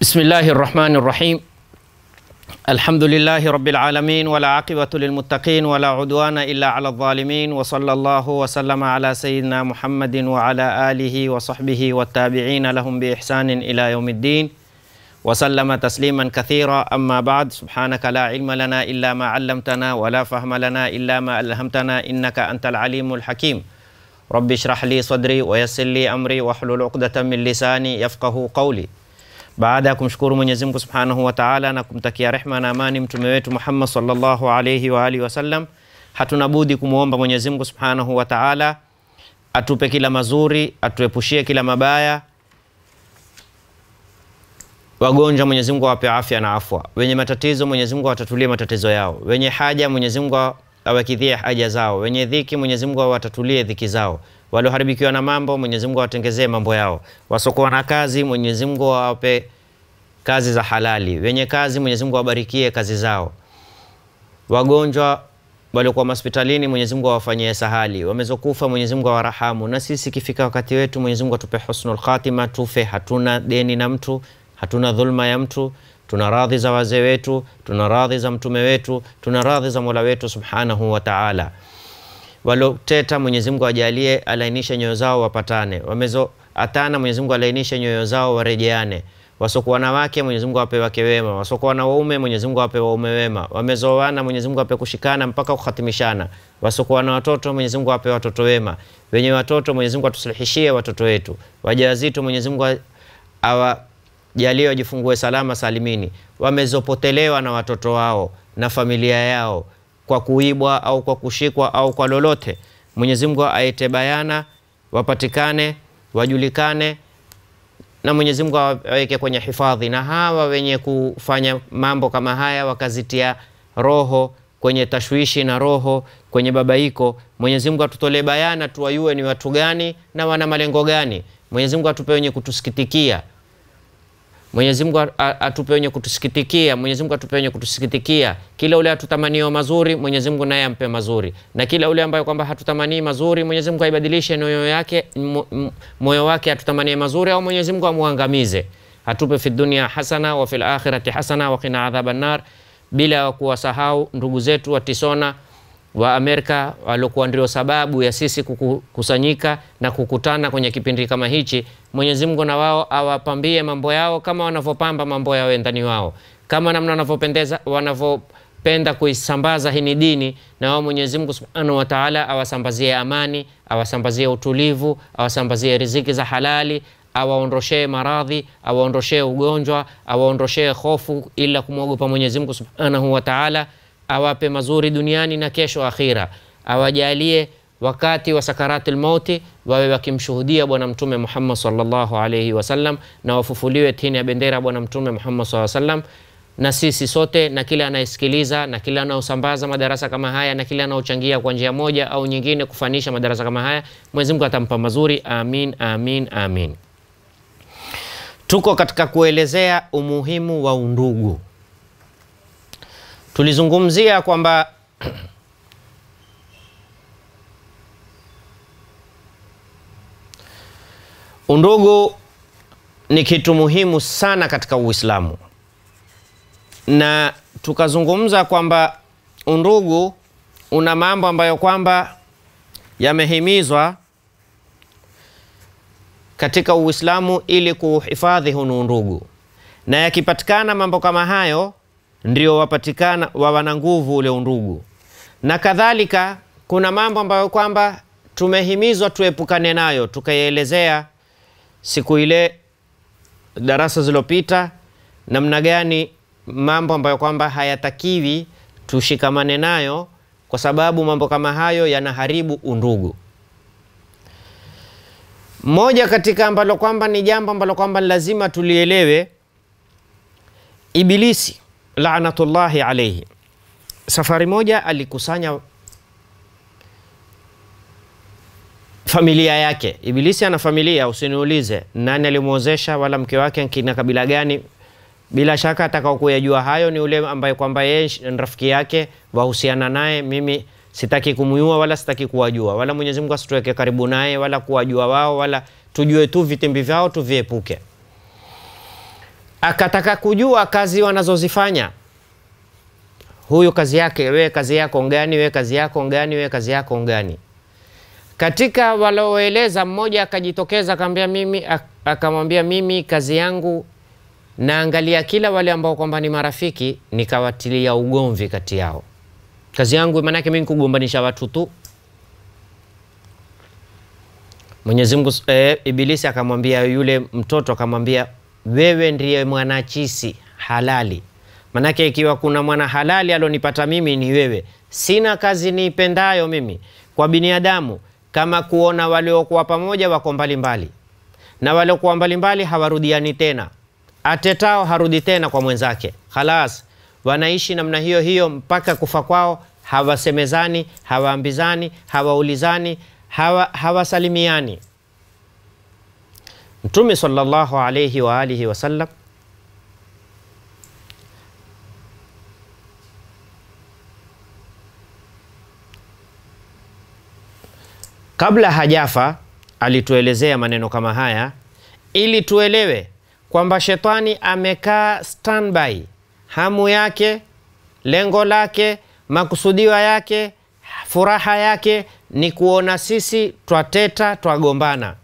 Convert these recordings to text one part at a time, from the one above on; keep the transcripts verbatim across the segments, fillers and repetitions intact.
Bismillahir Rahmanir Rahim. Alhamdulillahi Rabbil Alamin wa la aqibatu lil muttaqin wa la udwana illa ala adh-dhalimin wa sallallahu wa sallama ala sayyidina Muhammadin wa ala alihi wa sahbihi wa tabi'ina lahum bi ihsanin ila yawmiddin wa sallama tasliman kathira. Amma ba'd, subhanaka la ilma lana illa ma 'allamtana wa la fahma lana illa ma alhamtana innaka antal alimul hakim. Rabbi shrah li sadri wa yassir li amri wa hlul 'uqdatan min lisani yafqahu qawli. Baada ya kumshukuru Mwenyezi Mungu Subhanahu wa Ta'ala na kumtakia rehma na amani mtume wetu Muhammad sallallahu alayhi wa alihi wasallam, hatuna budi kumuomba Mwenyezi Mungu Subhanahu wa Ta'ala atupe kila mazuri, atuepushie kila mabaya. Wagonjwa Mwenyezi Mungu awape afya na afwa. Wenye matatizo Mwenyezi Mungu awatatulie matatizo yao. Wenye haja Mwenyezi Mungu awakidhie haja zao. Wenye dhiki Mwenyezi Mungu awatatulie dhiki zao. Walioharibikiwa na mambo Mwenyezi Mungu awatengezee mambo yao. Wasokuwa na kazi Mwenyezi Mungu awape kazi za halali. Wenye kazi Mwenyezi Mungu awabarikie kazi zao. Wagonjwa waliokuwa hospitalini Mwenyezi Mungu awafanyie sahali. Wamezokufa Mwenyezi Mungu awarahamu. Na sisi kifika wakati wetu Mwenyezi Mungu atupe husnul khatima, tufe hatuna deni na mtu, hatuna dhulma ya mtu, tuna radhi za wazee wetu, tuna radhi za mtume wetu, tuna radhi za Mola wetu Subhanahu wa Ta'ala. Waloteta Mwenyezi Mungu ajalie alainishe nyoyo zao wapatane. Wamezo atana Mwenyezi Mungu alainishe nyoyo zao warejeane. Wasokuwa na wake Mwenyezi Mungu ape wake wema. Wasokuwa na waume Mwenyezi Mungu ape waume wema. Wamezoana Mwenyezi Mungu ape kushikana mpaka kuhatimishana. Wasokuwa na watoto Mwenyezi Mungu ape watoto wema. Wenye watoto Mwenyezi Mungu atusulihishie watoto wetu. Wajawazito Mwenyezi Mungu awajalie wajifungue salama salimini. Wamezopotelewa na watoto wao na familia yao kwa kuibwa au kwa kushikwa au kwa lolote, Mwenyezi Mungu aite bayana, wapatikane, wajulikane, na Mwenyezi Mungu aweke kwenye hifadhi. Na hawa wenye kufanya mambo kama haya wakazitia roho kwenye tashwishi na roho kwenye babaiko, Mwenyezi Mungu atutolee bayana, tuwayue ni watu gani na wana malengo gani. Mwenyezi Mungu atupe wenye kutusikitikia. Mwenyezi Mungu atupe wenye kutusikitikia. Mwenyezi Mungu atupe wenye kutusikitikia. Kila ule atutamanio mazuri Mwenyezi Mungu naye ampe mazuri, na kila ule ambaye kwamba hatutamani mazuri Mwenyezi Mungu aibadilishe moyo yake, moyo wake atutamanie mazuri, au Mwenyezi Mungu amuangamize. Atupe fi dunia hasana wa fil akhirati hasana wa qina adhaban nar. Bila kuwasahau ndugu zetu wa Tisona wa Amerika waliokuwa ndio sababu ya sisi kukusanyika na kukutana kwenye kipindi kama hichi. Mwenyezi Mungu na wao awapambie mambo yao kama wanavyopamba mambo yao ndani wao, kama namna wanavyopendeza wanavyopenda kuisambaza hii dini, na wao Mwenyezi Mungu Subhanahu wa Ta'ala awasambazie amani, awasambazie utulivu, awasambazie riziki za halali, awaondoshee maradhi, awaondoshee ugonjwa, awaondoshee hofu ila kumwogopa Mwenyezi Mungu Subhanahu wa Ta'ala. Awape mazuri duniani na kesho akhira. Awajalie wakati wa sakaratul mauti wawe wakimshuhudia Bwana Mtume Muhammad sallallahu alayhi wasallam, na wafufuliwe chini ya bendera Bwana Mtume Muhammad sallallahu alayhi wasallam. Na sisi sote na kila anayesikiliza na kila anaosambaza madarasa kama haya na kila anaochangia kwa njia moja au nyingine kufanisha madarasa kama haya, Mwenyezi Mungu atampa mazuri. Amin, amin, amin. Tuko katika kuelezea umuhimu wa undugu. Tulizungumzia kwamba undugu ni kitu muhimu sana katika Uislamu, na tukazungumza kwamba undugu una mambo ambayo kwamba yamehimizwa katika Uislamu ili kuhifadhi hunu undugu, na yakipatikana mambo kama hayo ndio wapatikana wa wana nguvu ule undugu. Na kadhalika kuna mambo ambayo kwamba tumehimizwa tuepukane nayo, tukaelezea siku ile darasa zilopita namna gani mambo ambayo kwamba hayatakiwi tushikamane nayo, kwa sababu mambo kama hayo yanaharibu undugu. Moja katika ambalo kwamba ni jambo ambalo kwamba lazima tulielewe, Ibilisi laanatullahi alayhi, safari moja alikusanya familia yake. Ibilisi ana familia, usiniulize nani alimuozesha wala mke wake kina kabila gani. Bila shaka atakao kuyajua hayo ni ule ambaye kwamba yeye ni rafiki yake, wahusiana naye. Mimi sitaki kumuyua wala sitaki kuwajua, wala Mwenyezi Mungu asituweke karibu naye wala kuwajua wao, wala tujue tu vitimbi vyao tuviepuke. akataka kujua kazi wanazozifanya. Huyu kazi yake, we kazi yako ngani, we kazi yako ngani, we kazi yako ngani. Katika walioeleza mmoja akajitokeza akamwambia mimi, akamwambia mimi kazi yangu naangalia kila wale ambao kwamba ni marafiki nikawatilia ugomvi kati yao. Kazi yangu maana yake mimi kugombanisha watu tu. Mwenyezi Mungu e, Ibilisi akamwambia yule mtoto, akamwambia wewe ndiye mwanachisi halali. Maana yake ikiwa kuna mwana halali alonipata mimi ni wewe. Sina kazi niipendayo mimi kwa binadamu kama kuona waliokuwa pamoja wako mbali mbali, na waliokuwa mbali mbali hawarudiani tena. Atetao harudi tena kwa mwenzake. Khalas, wanaishi namna hiyo hiyo mpaka kufa kwao, hawasemezani, hawaambizani, hawaulizani, hawa hawasalimiani. Mtume sallallahu alayhi wa alihi wasallam kabla hajafa alituelezea maneno kama haya ili tuelewe kwamba shetani amekaa standby. Hamu yake, lengo lake, makusudiwa yake, furaha yake ni kuona sisi twateta, twagombana.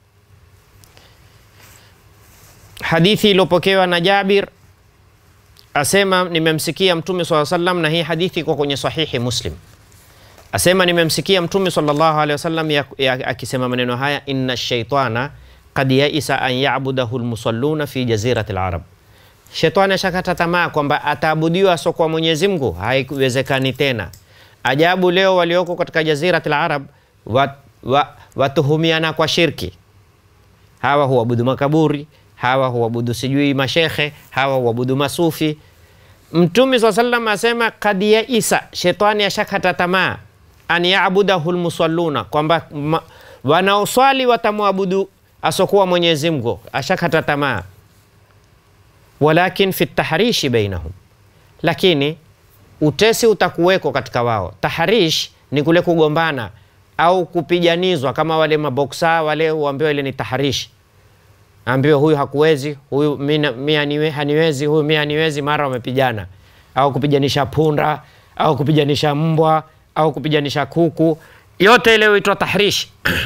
Hadithi iliyopokewa na Jabir asema nimemsikia Mtume sallallahu alayhi wasallam, na hii hadithi iko kwenye sahihi Muslim. Asema nimemsikia Mtume sallallahu alayhi wasallam akisema maneno haya, inna shaitana qad yaisa an ya'budahu almusalluna fi jazirati alarab. Shetani shakata tamaa kwamba ataabudiwa sio kwa Mwenyezi Mungu, haiwezekani tena. Ajabu, leo walioko katika jazirati alarab wat, wat, watuhumiana kwa shirki. Hawa huabudu makaburi, hawa huabudu sijui mashekhe, hawa huabudu masufi. Mtume sallallahu alayhi wasallam asema qad yaisa, shetani ashakata tamaa an ya'budahu almusalluna, kwamba wanaoswali watamwabudu asokuwa Mwenyezi Mungu, ashakata tamaa. Walakin fi tahrishi bainahum, lakini utesi utakuweko katika wao. Tahrish ni kule kugombana au kupijanizwa, kama wale maboksa wale huambiwa ile ni tahrish. Ambiwa huyu hakuwezi, huyu mimi aniwe haniwezi, huyu mimi aniwezi, mara wamepigana. Au kupijanisha punda, au kupijanisha mbwa, au kupijanisha kuku, yote ile huitwa tahrish.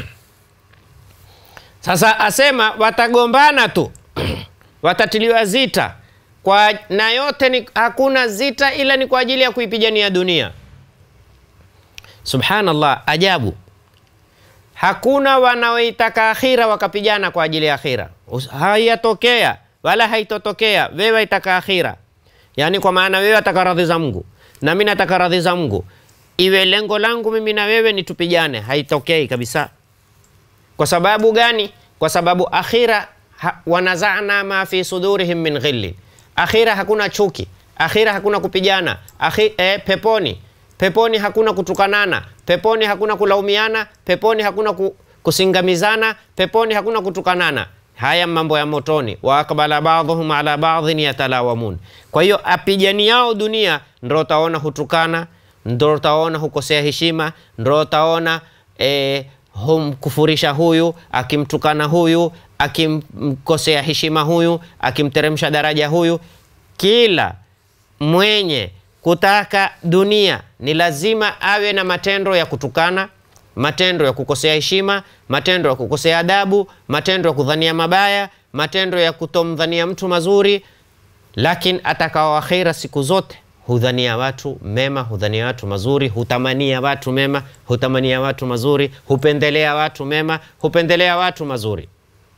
Sasa asema watagombana tu, watatiliwa zita kwa, na yote ni hakuna zita ila ni kwa ajili ya kuipigania dunia. Subhanallah, ajabu. Hakuna wanaoitaka akhira wakapigana kwa ajili ya akhira. Hayatokea wala haitotokea. Wewe itaka akhira, yani kwa maana wewe ataka radhi za Mungu na mimi nataka radhi za Mungu, iwe lengo langu mimi na wewe ni tupigane, haitokei kabisa. Kwa sababu gani? Kwa sababu akhira wanazana ma fi sudurihim min ghilli. Akhira hakuna chuki, akhira hakuna kupigana. Akhi, eh, peponi peponi hakuna kutukanana, peponi hakuna kulaumiana, peponi hakuna kusingamizana, peponi hakuna kutukanana. Haya mambo ya motoni. Wa akbala ba'dhum ala ba'dhin yatalawamun. Kwa hiyo apigani yao dunia ndio utaona hutukana, ndio utaona hukosea heshima, ndio utaona eh, humkufurisha huyu, akimtukana huyu, akimkosea heshima huyu, akimteremsha daraja huyu. Kila mwenye kutaka dunia ni lazima awe na matendo ya kutukana, matendo ya kukosea heshima, matendo ya kukosea adabu, matendo ya kudhania mabaya, matendo ya kutomdhania mtu mazuri. Lakini atakao akhira siku zote hudhania watu mema, hudhania watu mazuri, hutamania watu mema, hutamania watu mazuri, hupendelea watu mema, hupendelea watu mazuri.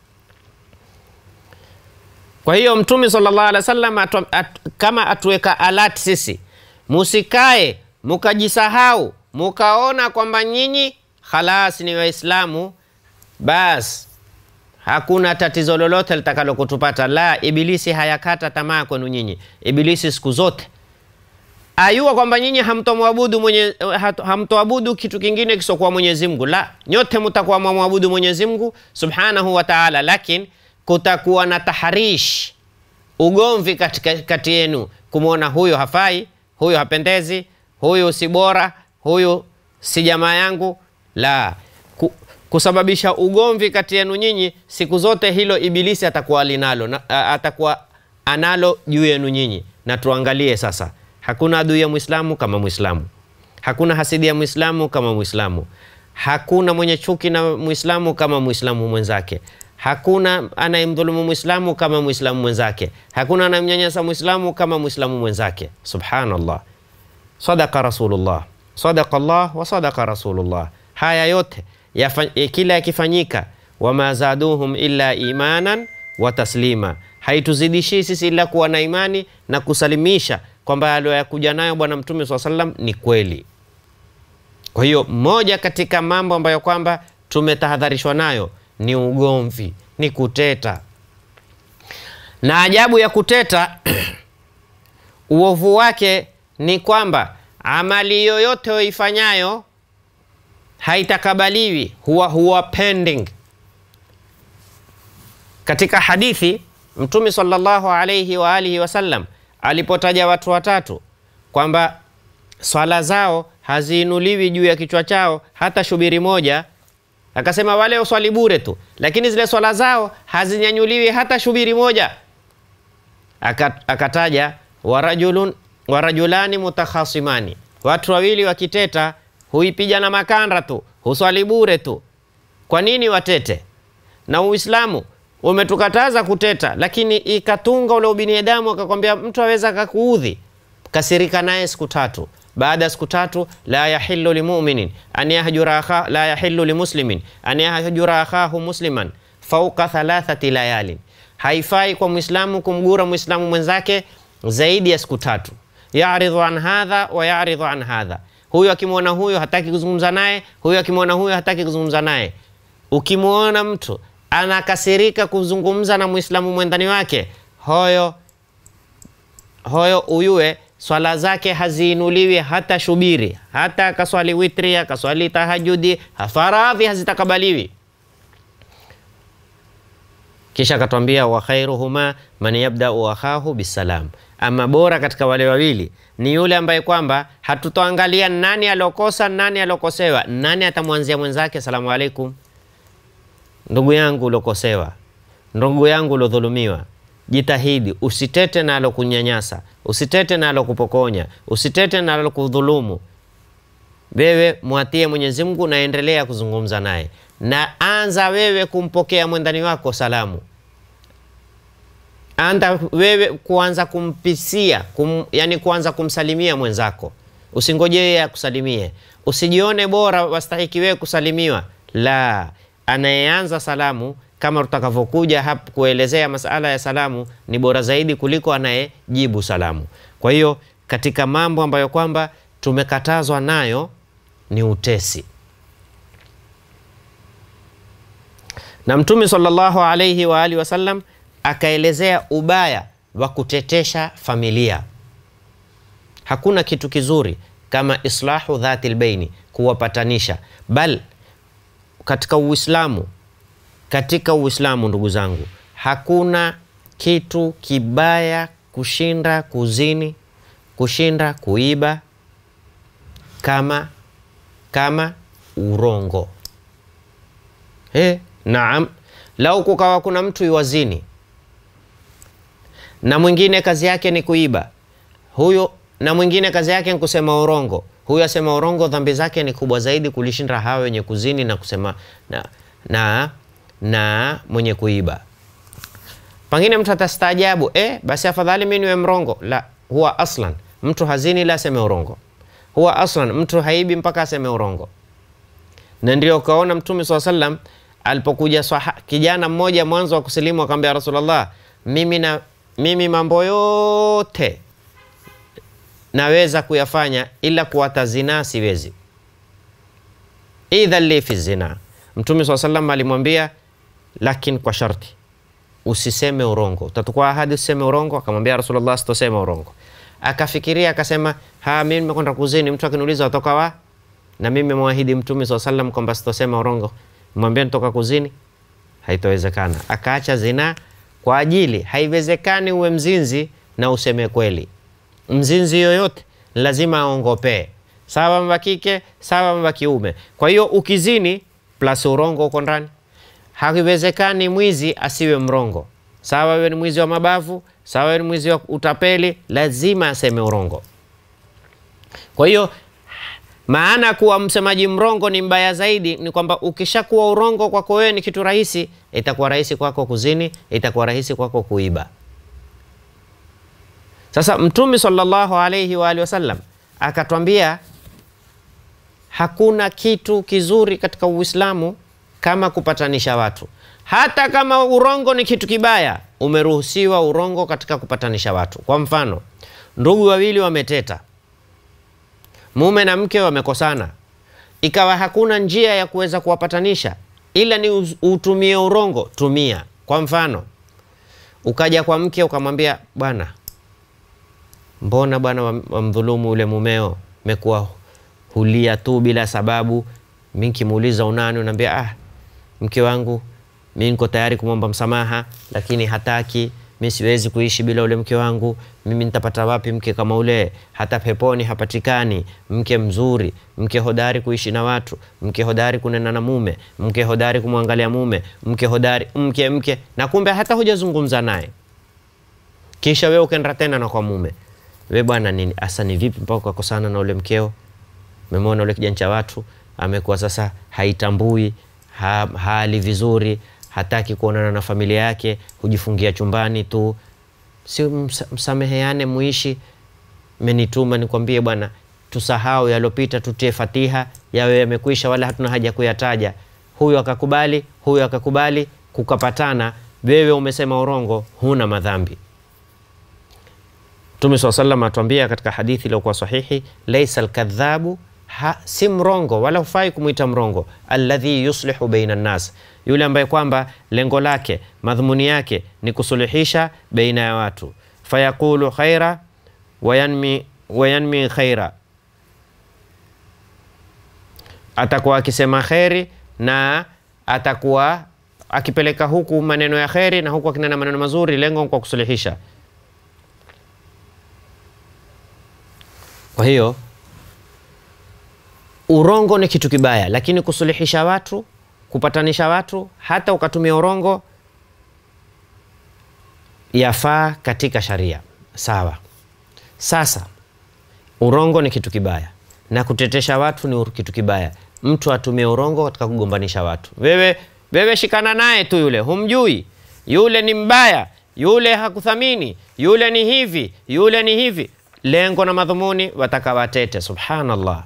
Kwa hiyo Mtume sallallahu alaihi wasallam atu, atu, kama atuweka alert sisi, musikae mukajisahau mukaona kwamba nyinyi khalas ni Waislamu bas hakuna tatizo lolote litakalo kutupata. La, Ibilisi hayakata tamaa kwenu nyinyi. Ibilisi siku zote ayua kwamba nyinyi hamtomwabudu mwenye hamtoabudu kitu kingine kisokuwa Mwenyezi Mungu. La, nyote mtakuwa mwabudu Mwenyezi Mungu Subhanahu wa Ta'ala, lakini kutakuwa na taharish, ugomvi katika kati yenu, kumuona huyo hafai, huyo hapendezi, huyo si bora, huyo si jamaa yangu. La, kusababisha ugomvi kati yenu nyinyi siku zote, hilo Ibilisi atakuwa linalo, atakuwa analo juu yenu nyinyi. Na tuangalie sasa, hakuna adui ya Muislamu kama Muislamu, hakuna hasidi ya Muislamu kama Muislamu, hakuna mwenye chuki na Muislamu kama Muislamu mwenzake, hakuna anayemdhulumu Muislamu kama Muislamu mwenzake, hakuna anayemnyanyasa Muislamu kama Muislamu mwenzake. Subhanallah, sadaqa Rasulullah, sadaqa Allah wa sadaqa Rasulullah. Haya yote ya kila yakifanyika, wama zaduhum illa imanan wa taslima, haituzidishi sisi ila kuwa na imani na kusalimisha kwamba aliyokuja nayo Bwana Mtume swalla sallam ni kweli. Kwa hiyo moja katika mambo ambayo kwamba tumetahadharishwa nayo ni ugomvi, ni kuteta. Na ajabu ya kuteta uovu wake ni kwamba amali yoyote uifanyayo haitakabaliwi, huwa huwa pending. Katika hadithi Mtume sallallahu alayhi wa alihi wasallam alipotaja watu watatu kwamba swala zao haziinuliwi juu ya kichwa chao hata shubiri moja, akasema wale uswali bure tu, lakini zile swala zao hazinyanyuliwi hata shubiri moja. Akataja warajulun warajulani mutakhasimani, watu wawili wakiteta huipiga na makanda tu, huswali bure tu. Kwa nini watete? Na Uislamu umetukataza kuteta, lakini ikatunga ule ubinadamu akakwambia mtu aweza akakuudhi, kasirika naye siku tatu. Baada ya siku tatu, la yahillu limu'minin an yahjura akha la yahillu limuslimin an yahjura akhahu musliman fawqa thalathati layalin, haifai kwa Muislamu kumgura Muislamu mwenzake zaidi ya siku tatu. Ya'ridhu an hadha wa ya'ridhu an hadha, huyu akimwona huyu hataki kuzungumza naye, huyu akimwona huyu hataki kuzungumza naye. Ukimwona mtu anakasirika kuzungumza na Muislamu mwendani wake, hoyo hoyo uyue swala zake haziinuliwi hata shubiri, hata akaswali witri, akaswali tahajudi, faradhi hazitakabaliwi. Kisha akatwambia wa khairuhuma man yabda'u akhahu bisalam, ama bora katika wale wawili ni yule ambaye kwamba hatutoangalia nani alokosa nani alokosewa, nani atamwanzia mwenzake salamu alaikum. Ndugu yangu ulokosewa, ndugu yangu ulodhulumiwa, jitahidi usitete na alokunyanyasa, usitete na alokupokonya, usitete na alokudhulumu. Wewe muatie Mwenyezi Mungu na endelea kuzungumza naye, na anza wewe kumpokea mwendani wako salamu. Anda wewe kuanza kumpisia, kum, yani kuanza kumsalimia mwenzako. Usingoje yeye akusalimie. Usijione bora wastahiki wewe kusalimiwa. La, anayeanza salamu kama tutakavyokuja hapa kuelezea masala ya salamu ni bora zaidi kuliko anayejibu salamu. Kwa hiyo katika mambo ambayo kwamba tumekatazwa nayo ni utesi. Na Mtume sallallahu alayhi wa alihi wasallam akaelezea ubaya wa kutetesha familia. Hakuna kitu kizuri kama islahu dhatil baini, kuwapatanisha. Bal katika Uislamu, katika Uislamu ndugu zangu, hakuna kitu kibaya kushinda kuzini, kushinda kuiba kama kama urongo. He, naam. Lau kukawa kuna mtu yuwazini na mwingine kazi yake ni kuiba, huyo na mwingine kazi yake ni kusema urongo, huyo asema urongo, dhambi zake ni kubwa zaidi kulishinda hawa wenye kuzini na kusema na na na mwenye kuiba. Pengine mtu atastaajabu, eh basi afadhali mimi niwe mrongo. La, huwa aslan mtu hazini la aseme urongo, huwa aslan mtu haibi mpaka aseme urongo. Na ndio kaona Mtume swalla sallam alipokuja kijana mmoja mwanzo wa kusilimu akamwambia Rasulullah, mimi na mimi mambo yote naweza kuyafanya ila kuwata zina siwezi, idha li fi zina. Mtume swalla sallam alimwambia lakini kwa sharti usiseme urongo, utatukua ahadi usiseme urongo. Akamwambia Rasulullah sitosema urongo. Akafikiria akasema, ha mimi nimekwenda kuzini, mtu akiniuliza utoka wa, na mimi nimemwahidi Mtume swalla sallam kwamba sitosema urongo, mwambie nitoka kuzini, haitowezekana. Akaacha zina kwa ajili, haiwezekani uwe mzinzi na useme kweli. Mzinzi yoyote lazima aongopee, sawa mwa kike sawa mwa kiume. Kwa hiyo ukizini plus urongo uko ndani, haiwezekani mwizi asiwe mrongo, sawa wewe ni mwizi wa mabavu, sawa ni mwizi wa utapeli, lazima aseme urongo. Kwa hiyo maana kuwa msemaji mrongo ni mbaya zaidi ni kwamba ukishakuwa urongo kwako wewe ni kitu rahisi, itakuwa rahisi kwako kuzini, itakuwa rahisi kwako kuiba. Sasa Mtume sallallahu alayhi wa alihi wasallam akatwambia hakuna kitu kizuri katika Uislamu kama kupatanisha watu. Hata kama urongo ni kitu kibaya, umeruhusiwa urongo katika kupatanisha watu. Kwa mfano, ndugu wawili wameteta, mume na mke wamekosana, ikawa hakuna njia ya kuweza kuwapatanisha ila ni utumie urongo, tumia. Kwa mfano, ukaja kwa mke ukamwambia, bwana, mbona bwana wamdhulumu ule mumeo, mekuwa hulia tu bila sababu, mimi nikimuuliza unani unaniambia ah, mke wangu mimi niko tayari kumwomba msamaha lakini hataki, mimi siwezi kuishi bila ule mke wangu, mimi nitapata wapi mke kama ule, hata peponi hapatikani mke mzuri, mke hodari kuishi na watu, mke hodari kunena na mume, mke hodari kumwangalia mume, mke hodari mke mke na kumbe hata hujazungumza naye. Kisha wewe ukaenda tena na kwa mume, wewe bwana nini asa ni vipi mpaka ukakosana na ule mkeo? Memona ule kijana cha watu amekuwa sasa haitambui, ha, hali vizuri, hataki kuonana na familia yake, hujifungia chumbani tu. Si msameheane muishi. Menituma nikwambie bwana, tusahau yalopita, tutie Fatiha, yawe yamekwisha wala hatuna haja kuyataja. Huyu akakubali, huyu akakubali, kukapatana, wewe umesema urongo, huna madhambi. Mtume swalla sallam atuambia katika hadithi iliyokuwa sahihi, laysa al-kadhabu, si mrongo wala hufai kumuita mrongo, alladhi yuslihu baina an-nas, yule ambaye kwamba lengo lake, madhumuni yake ni kusuluhisha baina ya watu. Fayaqulu khaira wayanmi wayanmi khaira, atakuwa akisema khairi na atakuwa akipeleka huku maneno ya khairi na huku akinena maneno mazuri, lengo kwa kusuluhisha. Kwa hiyo urongo ni kitu kibaya, lakini kusuluhisha watu, kupatanisha watu, hata ukatumia urongo, yafaa katika sharia. Sawa. Sasa urongo ni kitu kibaya na kutetesha watu ni kitu kibaya. Mtu atumie urongo katika kugombanisha watu. Wewe wewe shikana naye tu, yule humjui, yule ni mbaya, yule hakuthamini, yule ni hivi, yule ni hivi. Lengo na madhumuni wataka watete. Subhanallah.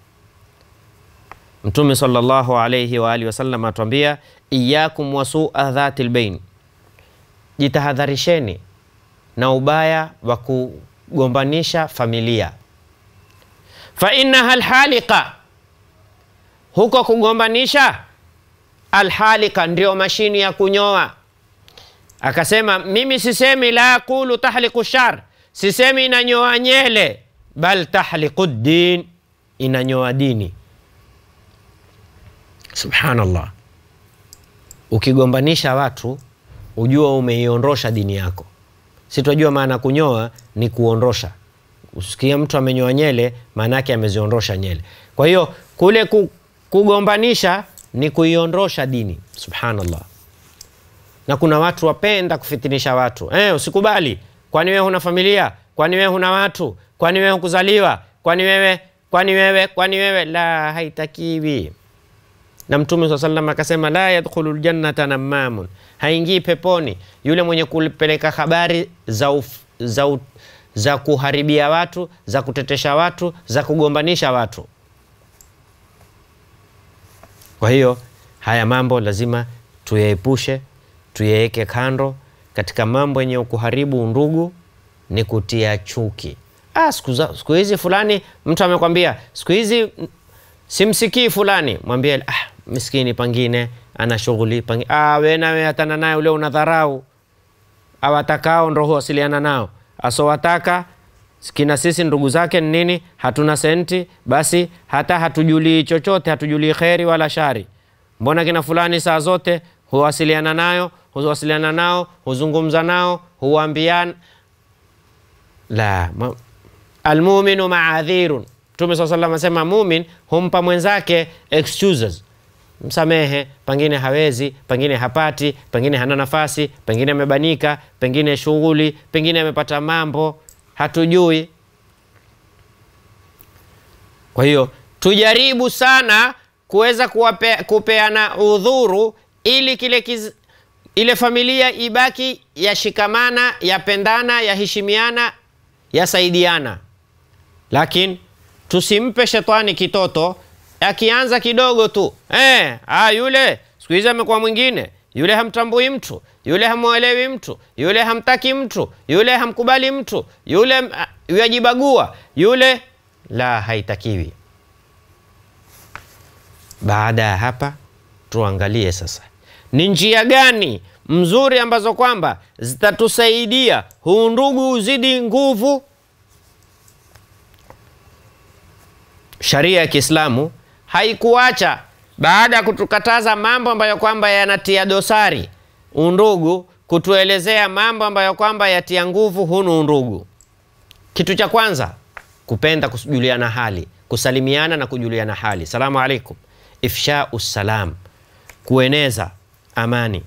Mtume sallallahu alayhi wa alihi wasallam atuambia, iyakum wasu'a dhatil bain, jitahadharisheni na ubaya wa kugombanisha familia. Fa innaha alhaliqa, huko kugombanisha, alhaliqa ndio mashini ya kunyoa. Akasema mimi sisemi la aqulu tahliqu shar, sisemi inanyoa nyele, bal tahliqu din, inanyoa dini. Subhanallah. Ukigombanisha watu ujua umeiondosha dini yako. Sitojua maana kunyoa ni kuondosha. Usikia mtu amenyoa nyele, maana yake ameziondosha nyele. Kwa hiyo kule kugombanisha ni kuiondosha dini. Subhanallah. Na kuna watu wapenda kufitinisha watu. Eh, usikubali. Kwani wewe huna familia? Kwani wewe huna watu? Kwani wewe hukuzaliwa? Kwani wewe? Kwani wewe? Kwani wewe? La, haitakiwi. Na Mtume sallallahu alayhi wasallam akasema, la yadkhulul jannata namamun, haingii peponi yule mwenye kupeleka habari za, uf, za, u, za kuharibia watu, za kutetesha watu, za kugombanisha watu. Kwa hiyo haya mambo lazima tuyaepushe, tuyaeke kando. Katika mambo yenye kuharibu undugu ni kutia chuki. Ah, siku hizi fulani mtu amekwambia, siku hizi simsikii fulani, mwambie ah, miskini pangine ana shughuli pangine. Ah, wewe nawe hatana naye ule unadharau. Awatakao ndo huwasiliana nao, asowataka kina sisi ndugu zake nini, hatuna senti, basi hata hatujuli chochote, hatujuli kheri wala shari. Mbona kina fulani saa zote huwasiliana nayo, huwasiliana nao, huzungumza nao, huambiana. La, almu'minu ma'adhirun. Mtume sallallahu alayhi wasallam asema mumin humpa mwenzake excuses. msamehe, pengine hawezi, pengine hapati, pengine hana nafasi, pengine amebanika, pengine shughuli, pengine amepata mambo, hatujui. Kwa hiyo tujaribu sana kuweza kuwape, kupeana udhuru ili kile kiz, ile familia ibaki yashikamana, yapendana, yaheshimiana, yasaidiana. Lakini tusimpe shetani kitoto, akianza kidogo tu, eh, ah yule siku hizi amekuwa mwingine, yule hamtambui mtu, yule hamuelewi mtu, yule hamtaki mtu, yule hamkubali mtu, yule yajibagua, yule la, haitakiwi. Baada ya hapa tuangalie sasa ni njia gani mzuri ambazo kwamba zitatusaidia huu ndugu uzidi nguvu. Sharia ya Kiislamu haikuacha baada ya kutukataza mambo ambayo kwamba yanatia dosari undugu, kutuelezea mambo ambayo kwamba yatia nguvu hunu undugu. Kitu cha kwanza, kupenda kujuliana hali, kusalimiana na kujuliana hali. Salamu alaikum, ifshau salam, kueneza amani.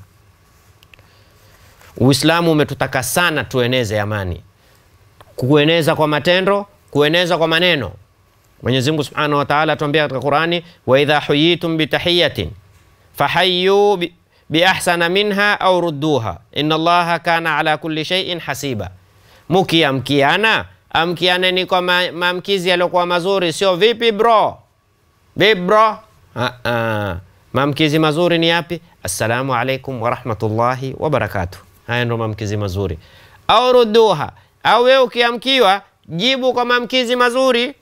Uislamu umetutaka sana tueneze amani, kueneza kwa matendo, kueneza kwa maneno. Mwenyezi Mungu Subhanahu wa Ta'ala atuambia katika Qur'ani, wa idha huyitum bi tahiyatin fahayyu bi, bi ahsana minha au rudduha inna Allaha kana ala kulli shay'in hasiba. Mukiamkiana, amkianeni kwa maamkizi yaliokuwa mazuri, sio vipi bro, vipi bro. Ah ah, maamkizi mazuri ni yapi? Assalamu alaikum wa rahmatullahi wa barakatuh. Haya ndo maamkizi mazuri. Au rudduha, au wewe ukiamkiwa jibu kwa maamkizi mazuri.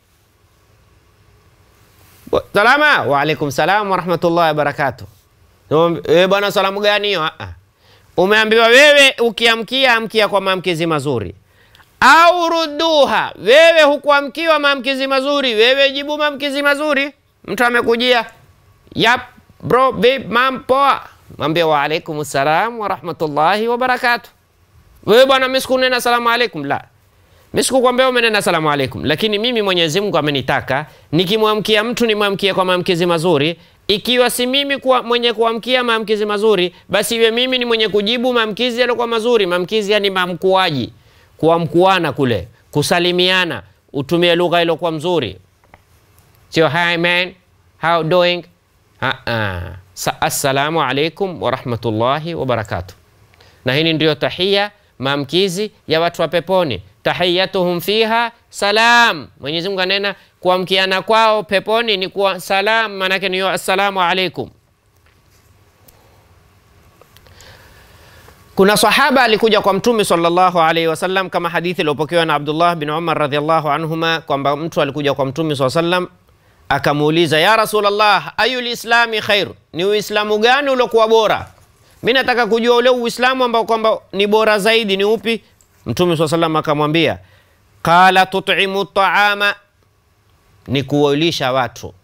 Salama, wa alaikum salam wa rahmatullahi wa barakatuh. Eh bwana, salamu gani hiyo? Ah, umeambiwa wewe ukiamkia, amkia kwa maamkizi mazuri. Au rudduha, wewe hukuamkiwa maamkizi mazuri, wewe jibu maamkizi mazuri. Mtu amekujia, yap bro, babe, mam, poa, mwambie wa alaikum salam wa rahmatullahi wa barakatuh. Wewe bwana, mimi sikunena salamu alaikum, la, mimi sikukwambia umenena salamu alaikum, lakini mimi Mwenyezi Mungu amenitaka nikimwamkia mtu nimwamkie kwa maamkizi mazuri. Ikiwa si mimi kuwa mwenye kuamkia maamkizi mazuri, basi iwe mimi ni mwenye kujibu maamkizi yaliokuwa mazuri. Maamkizi yani mamkuaji, kuamkuana kule, kusalimiana, utumie lugha iliyokuwa mzuri. Sio hi man, how doing? Ah ah. Assalamu alaikum wa rahmatullahi wa barakatuh. Na hili ndio tahia, maamkizi ya watu wa peponi. Tahiyatuhum fiha salam. Mwenyezi Mungu anena kuamkiana kwao peponi ni kwa salam, maana yake ni assalamu alaikum. Kuna sahaba alikuja kwa Mtume sallallahu alaihi wasallam, kama hadithi iliyopokewa na Abdullah bin Umar radhiallahu anhuma, kwamba mtu alikuja kwa Mtume sallallahu alaihi wasallam akamuuliza, ya Rasulullah, ayul islami khair, ni uislamu gani uliokuwa bora? Mimi nataka kujua ule uislamu ambao kwamba ni bora zaidi ni upi? Mtume sallallahu alaihi wasallam akamwambia, qala tut'imu ta'ama, ni kuwalisha watu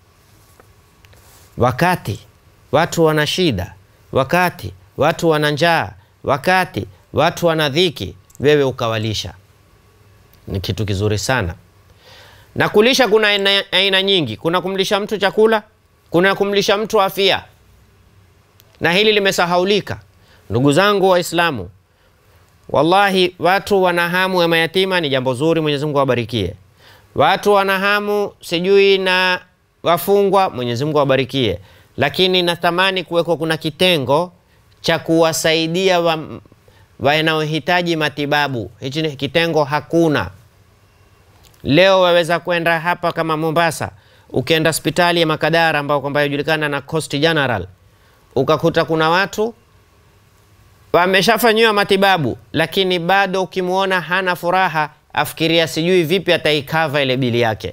wakati watu wana shida, wakati watu wana njaa, wakati watu wana dhiki, wewe ukawalisha. Ni kitu kizuri sana. Na kulisha kuna aina nyingi. Kuna kumlisha mtu chakula, kuna kumlisha mtu afya, na hili limesahaulika. Ndugu zangu Waislamu, wallahi watu wanahamu ya mayatima ni jambo zuri, Mwenyezi Mungu awabarikie. Watu wanahamu sijui na wafungwa, Mwenyezi Mungu awabarikie. Lakini natamani kuweko kuna kitengo cha kuwasaidia wa, wanaohitaji matibabu. Hichi kitengo hakuna. Leo waweza kwenda hapa kama Mombasa, ukienda hospitali ya Makadara ambao kwamba yajulikana na Coast General, ukakuta kuna watu wameshafanywa matibabu, lakini bado ukimuona hana furaha, afikiria sijui vipi ataikava ile bili yake,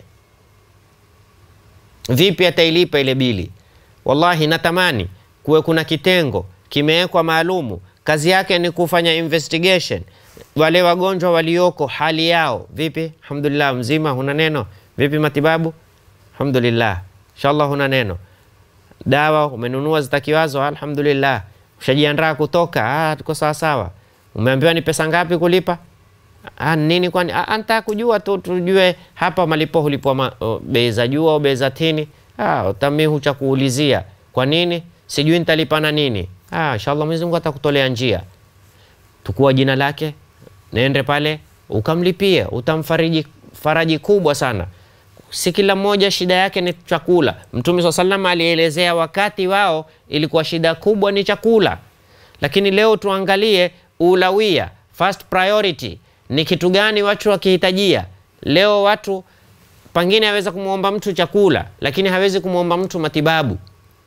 vipi atailipa ile bili. Wallahi natamani kuwe kuna kitengo kimewekwa maalumu, kazi yake ni kufanya investigation wale wagonjwa walioko, hali yao vipi, alhamdulillah mzima, huna neno, vipi matibabu, alhamdulillah, inshallah huna neno, dawa umenunua zitakiwazo, alhamdulillah, ushajiandaa kutoka, ah tuko sawa sawa, umeambiwa ni pesa ngapi kulipa, ah nini, kwani ah nataka kujua tu tujue hapa malipo hulipwa bei za juu au bei za tini. Ah utamihu cha kuulizia, Kwa nini? Sijui nitalipana nini. Ah, inshallah Mwenyezi Mungu atakutolea njia. Tukua jina lake, nende pale ukamlipia, utamfariji faraji kubwa sana. Si kila mmoja shida yake ni chakula. Mtume swalla sallam alielezea wakati wao ilikuwa shida kubwa ni chakula. Lakini leo tuangalie ulawia, first priority ni kitu gani watu wakihitajia. Leo watu pengine haweza kumuomba mtu chakula, lakini hawezi kumuomba mtu matibabu.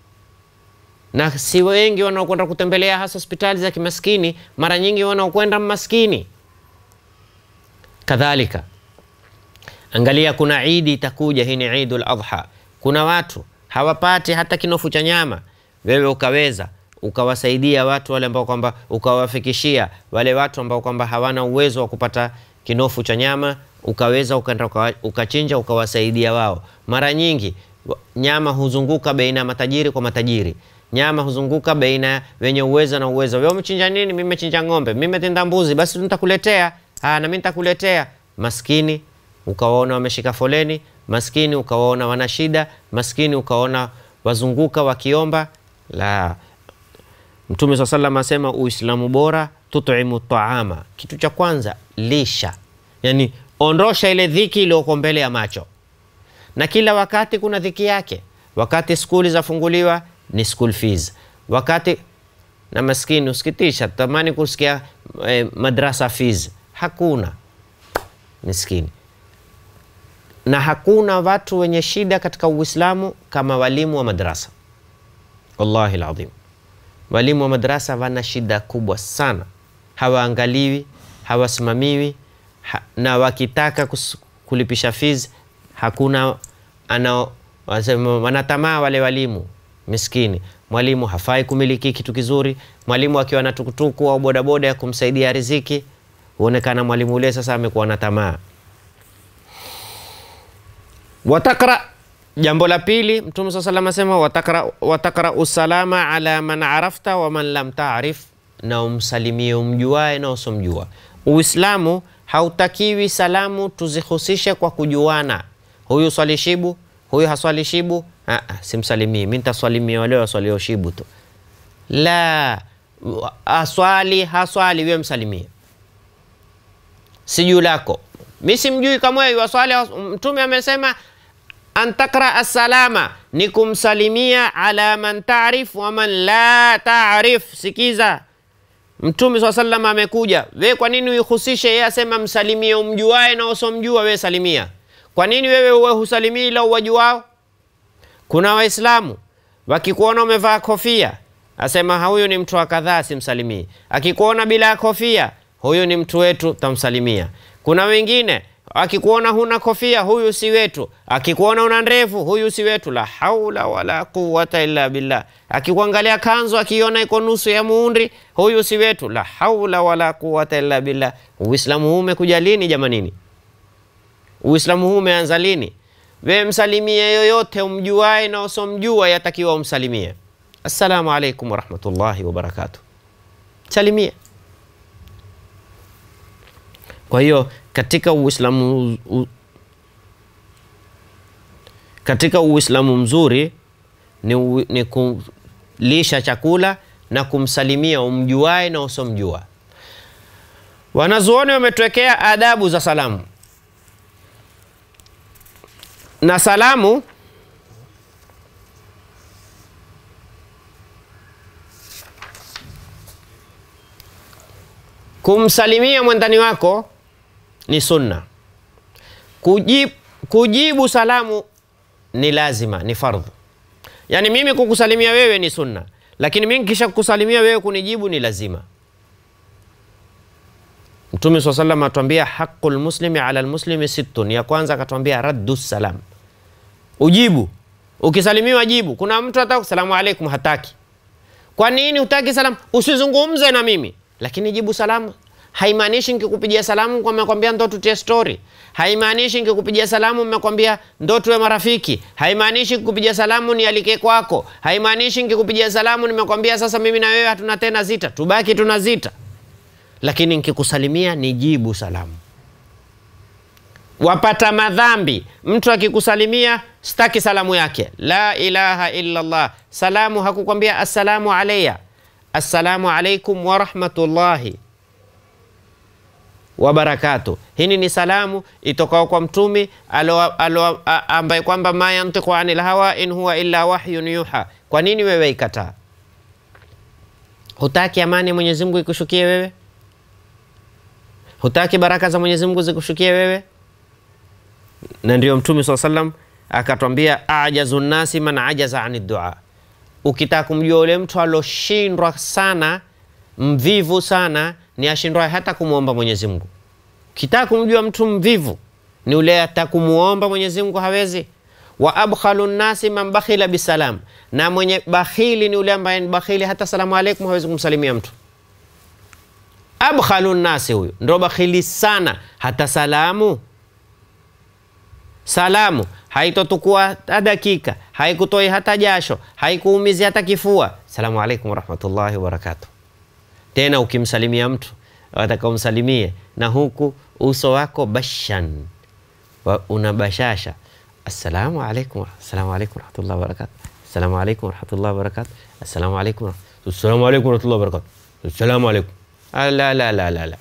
Na si wengi wanaokwenda kutembelea hasa hospitali za kimaskini, mara nyingi wanaokwenda maskini. Kadhalika angalia, kuna Idi itakuja, hii ni Eidul Adha. Kuna watu hawapati hata kinofu cha nyama, wewe ukaweza ukawasaidia watu wale ambao kwamba ukawafikishia wale watu ambao kwamba hawana uwezo wa kupata kinofu cha nyama, ukaweza ukaenda ukachinja ukawasaidia wao. Mara nyingi nyama huzunguka baina matajiri kwa matajiri. Nyama huzunguka baina wenye uwezo na uwezo. Wewe umechinja nini? Mimi nimechinja ng'ombe. Mimi nimetenda mbuzi, basi nitakuletea. Ah, na mimi nitakuletea. Maskini ukawaona wameshika foleni, maskini ukawaona wana shida, maskini ukaona wazunguka wakiomba. La, Mtume swalla sallam asema Uislamu bora tut'imu ta'ama. Kitu cha kwanza lisha. Yani ondosha ile dhiki iliyoko mbele ya macho. Na kila wakati kuna dhiki yake. Wakati skuli zafunguliwa ni school fees. Wakati na maskini usikitisha, tamani kusikia eh, madrasa fees. Hakuna. Miskini. Na hakuna watu wenye shida katika Uislamu kama walimu wa madrasa. Wallahi alazim. Walimu wa madrasa wana shida kubwa sana. Hawaangaliwi, hawasimamiwi, ha, na wakitaka kus, kulipisha fees hakuna ana wanatamaa wale walimu. Miskini. Mwalimu hafai kumiliki kitu kizuri. Mwalimu akiwa na tukutuku au bodaboda ya kumsaidia riziki, huonekana mwalimu ule sasa amekuwa na tamaa. Watakra, jambo la pili, Mtume swalla sallam asema watakra watakra usalama ala man arafta wa man lam ta'rif, na umsalimie umjuae na usomjua. Uislamu hautakiwi salamu tuzihusishe kwa kujuana. Huyu swali shibu, huyu haswali shibu, ah, simsalimii. Mimi nitasalimia wale waswalio shibu tu. La, aswali haswali wewe msalimie. Siju lako. Mimi simjui kama wewe waswali. Mtume amesema antakra as-salama, ni kumsalimia ala man ta'rif wa man la ta'rif. Sikiza, Mtume swalla sallam amekuja. Wewe kwa nini uihusishe? Yeye asema msalimie umjuae na usomjua, wewe salimia. Kwa nini wewe uwe husalimii ila uwajuao? Kuna Waislamu wakikuona umevaa kofia asema huyu ni mtu wa kadhaa, simsalimii. Akikuona bila kofia, huyu ni mtu wetu, tamsalimia. Kuna wengine akikuona huna kofia, huyu si wetu. Akikuona una ndevu, huyu si wetu. La haula wala quwwata illa billah. Akikuangalia kanzu akiona iko nusu ya muundi, huyu si wetu. La haula wala quwwata illa billah. Uislamu huu umekuja lini jamanini? Uislamu huu umeanza lini? Wewe msalimie yoyote umjuae na usomjua, yatakiwa umsalimie. Assalamu alaikum wa rahmatullahi wa barakatuh. Salimie. Kwa hiyo katika Uislamu u, katika Uislamu mzuri ni, u, ni kulisha chakula na kumsalimia umjuae na usomjua. Wanazuoni wametuwekea adabu za salamu. Na salamu kumsalimia mwendani wako ni sunna. Kujibu, kujibu salamu ni lazima, ni fardhu. Yani mimi kukusalimia wewe ni sunna, lakini mimi kisha kukusalimia wewe kunijibu ni lazima. Mtume swalla sallam atuambia haqqul muslimi ala almuslimi sittun. Ya kwanza akatuambia raddu salam, ujibu. Ukisalimiwa jibu. Kuna mtu hata salamu alaikum hataki. Kwa nini hutaki salamu? Usizungumze na mimi, lakini jibu salamu. Haimaanishi nikikupigia salamu kwa mmekwambia ndo tutie story. Haimaanishi nikikupigia salamu mmekwambia ndo tuwe marafiki. Haimaanishi nikikupigia salamu nialike kwako. Haimaanishi nikikupigia salamu nimekwambia sasa mimi na wewe hatuna tena zita, tubaki tuna zita. Lakini nikikusalimia nijibu salamu. Wapata madhambi mtu akikusalimia staki salamu yake. La ilaha illa Allah. Salamu hakukwambia assalamu alayya, assalamu alaykum wa rahmatullahi wa barakatuh. Hini ni salamu itokao kwa mtumi alo, alo, ambaye kwamba ma yantiqu anil hawa in huwa illa wahyun yuha. Kwa nini wewe ikataa? Hutaki amani Mwenyezi Mungu ikushukie wewe? Hutaki baraka za Mwenyezi Mungu zikushukie wewe? Na ndio Mtume swalla sallam akatwambia ajazu nasi man ajaza anid dua. Ukitaka kumjua ule mtu aloshindwa sana, mvivu sana, ni ashindwa hata kumuomba Mwenyezi Mungu. Ukitaka kumjua mtu mvivu ni ule atakumuomba Mwenyezi Mungu hawezi. Wa abkhalu nasi man bakhila bisalam. Na mwenye bakhili ni ule ambaye ni bakhili hata salamu alaykum hawezi kumsalimia mtu. Abkhalu nasi huyo ndo bakhili sana, hata salamu salamu haitotukua hata dakika, haikutoi hata jasho, haikuumizi hata kifua. Salamu alaykum wa rahmatullahi wa barakatuh. Tena ukimsalimia mtu atakamsalimie na huku uso wako bashan wa unabashasha. Assalamu alaykum, assalamu alaykum wa rahmatullahi wa barakatuh, assalamu alaykum wa rahmatullahi wa barakatuh, assalamu alaykum, assalamu alaykum wa rahmatullahi wa barakatuh, assalamu alaykum. La la la la la.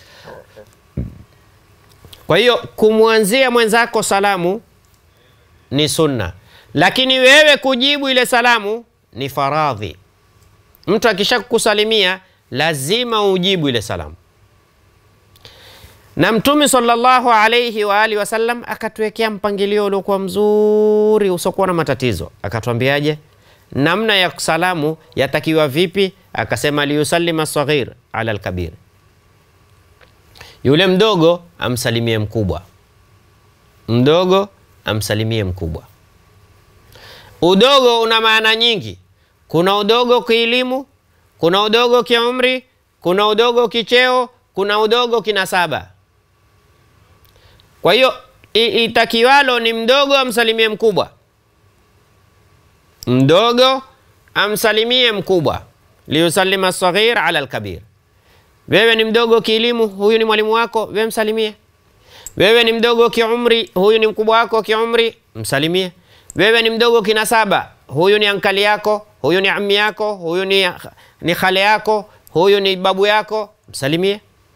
Kwa hiyo kumwanzia mwenzako salamu ni sunna, lakini wewe kujibu ile salamu ni faradhi. Mtu akishakusalimia lazima ujibu ile salamu. Na Mtume sallallahu alayhi wa alihi wasallam akatuwekea mpangilio uliokuwa mzuri usokuwa na matatizo. Akatuambiaje namna ya salamu yatakiwa vipi? Akasema liyusallima saghir ala alkabir, yule mdogo amsalimie mkubwa, mdogo amsalimie mkubwa. Udogo una maana nyingi. Kuna udogo kielimu, kuna udogo kiumri, kuna udogo kicheo, kuna udogo kinasaba. Kwa hiyo itakiwalo ni mdogo amsalimie mkubwa, mdogo amsalimie mkubwa. Liyusallima saghir ala alkabir. Wewe ni mdogo kielimu, huyu ni mwalimu wako, wewe msalimie. Wewe ni mdogo kiumri, huyu ni mkubwa wako kiumri, msalimie. Wewe ni mdogo kinasaba, huyu ni ankali yako, huyu ni ammi yako, huyu ni, ni khale yako, huyu ni babu yako, msalimie.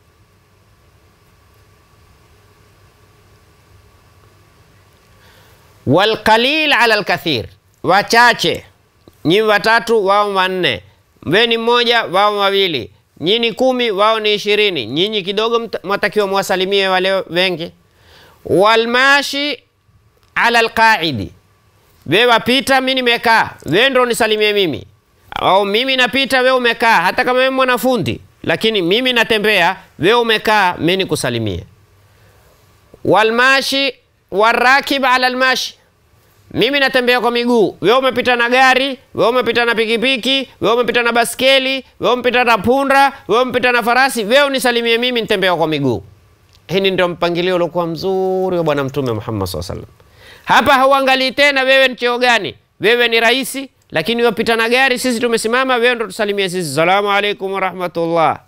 Wal qalil ala al kathir, wachache nyinyi watatu wao wanne, wewe ni mmoja wao wawili, nyinyi kumi wao ni ishirini, nyinyi kidogo mtakiwa mwasalimie wale wengi. Wal mashi ala al qaidi, wewe wapita mimi nimekaa, wewe ndio nisalimie mimi, au mimi napita wewe umekaa, hata kama wewe mwanafunzi lakini mimi natembea wewe umekaa mimi nikusalimie. Wal mashi warakib ala al mashi, mimi natembea kwa miguu, wewe umepita na gari, wewe umepita na pikipiki, wewe umepita na baskeli, wewe umepita na punda, wewe umepita na farasi, wewe unisalimie mimi nitembea kwa miguu. Hii ndio mpangilio uliokuwa mzuri wa Bwana Mtume Muhammad sallallahu alaihi wasallam. Hapa hauangalii tena wewe ni cheo gani, wewe ni raisi, lakini wapita na gari, sisi tumesimama, wewe ndio tusalimie sisi, salamu alaykum wa rahmatullah.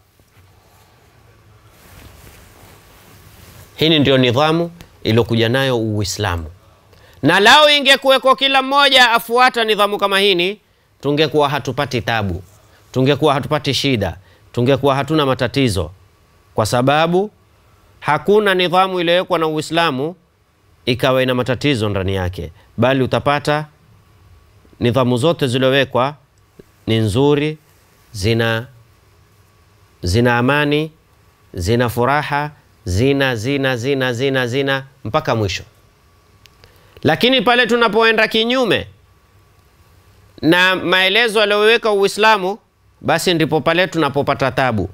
Hii ndio nidhamu iliyokuja nayo Uislamu. Na lao ingekuweko kila mmoja afuata nidhamu kama hini, tungekuwa hatupati tabu, tungekuwa hatupati shida, tungekuwa hatuna matatizo. Kwa sababu hakuna nidhamu iliyowekwa na Uislamu ikawa ina matatizo ndani yake, bali utapata nidhamu zote zilizowekwa ni nzuri, zina zina amani, zina furaha, zina zina zina zina zina mpaka mwisho. Lakini pale tunapoenda kinyume na maelezo aliyoweka Uislamu, basi ndipo pale tunapopata tabu.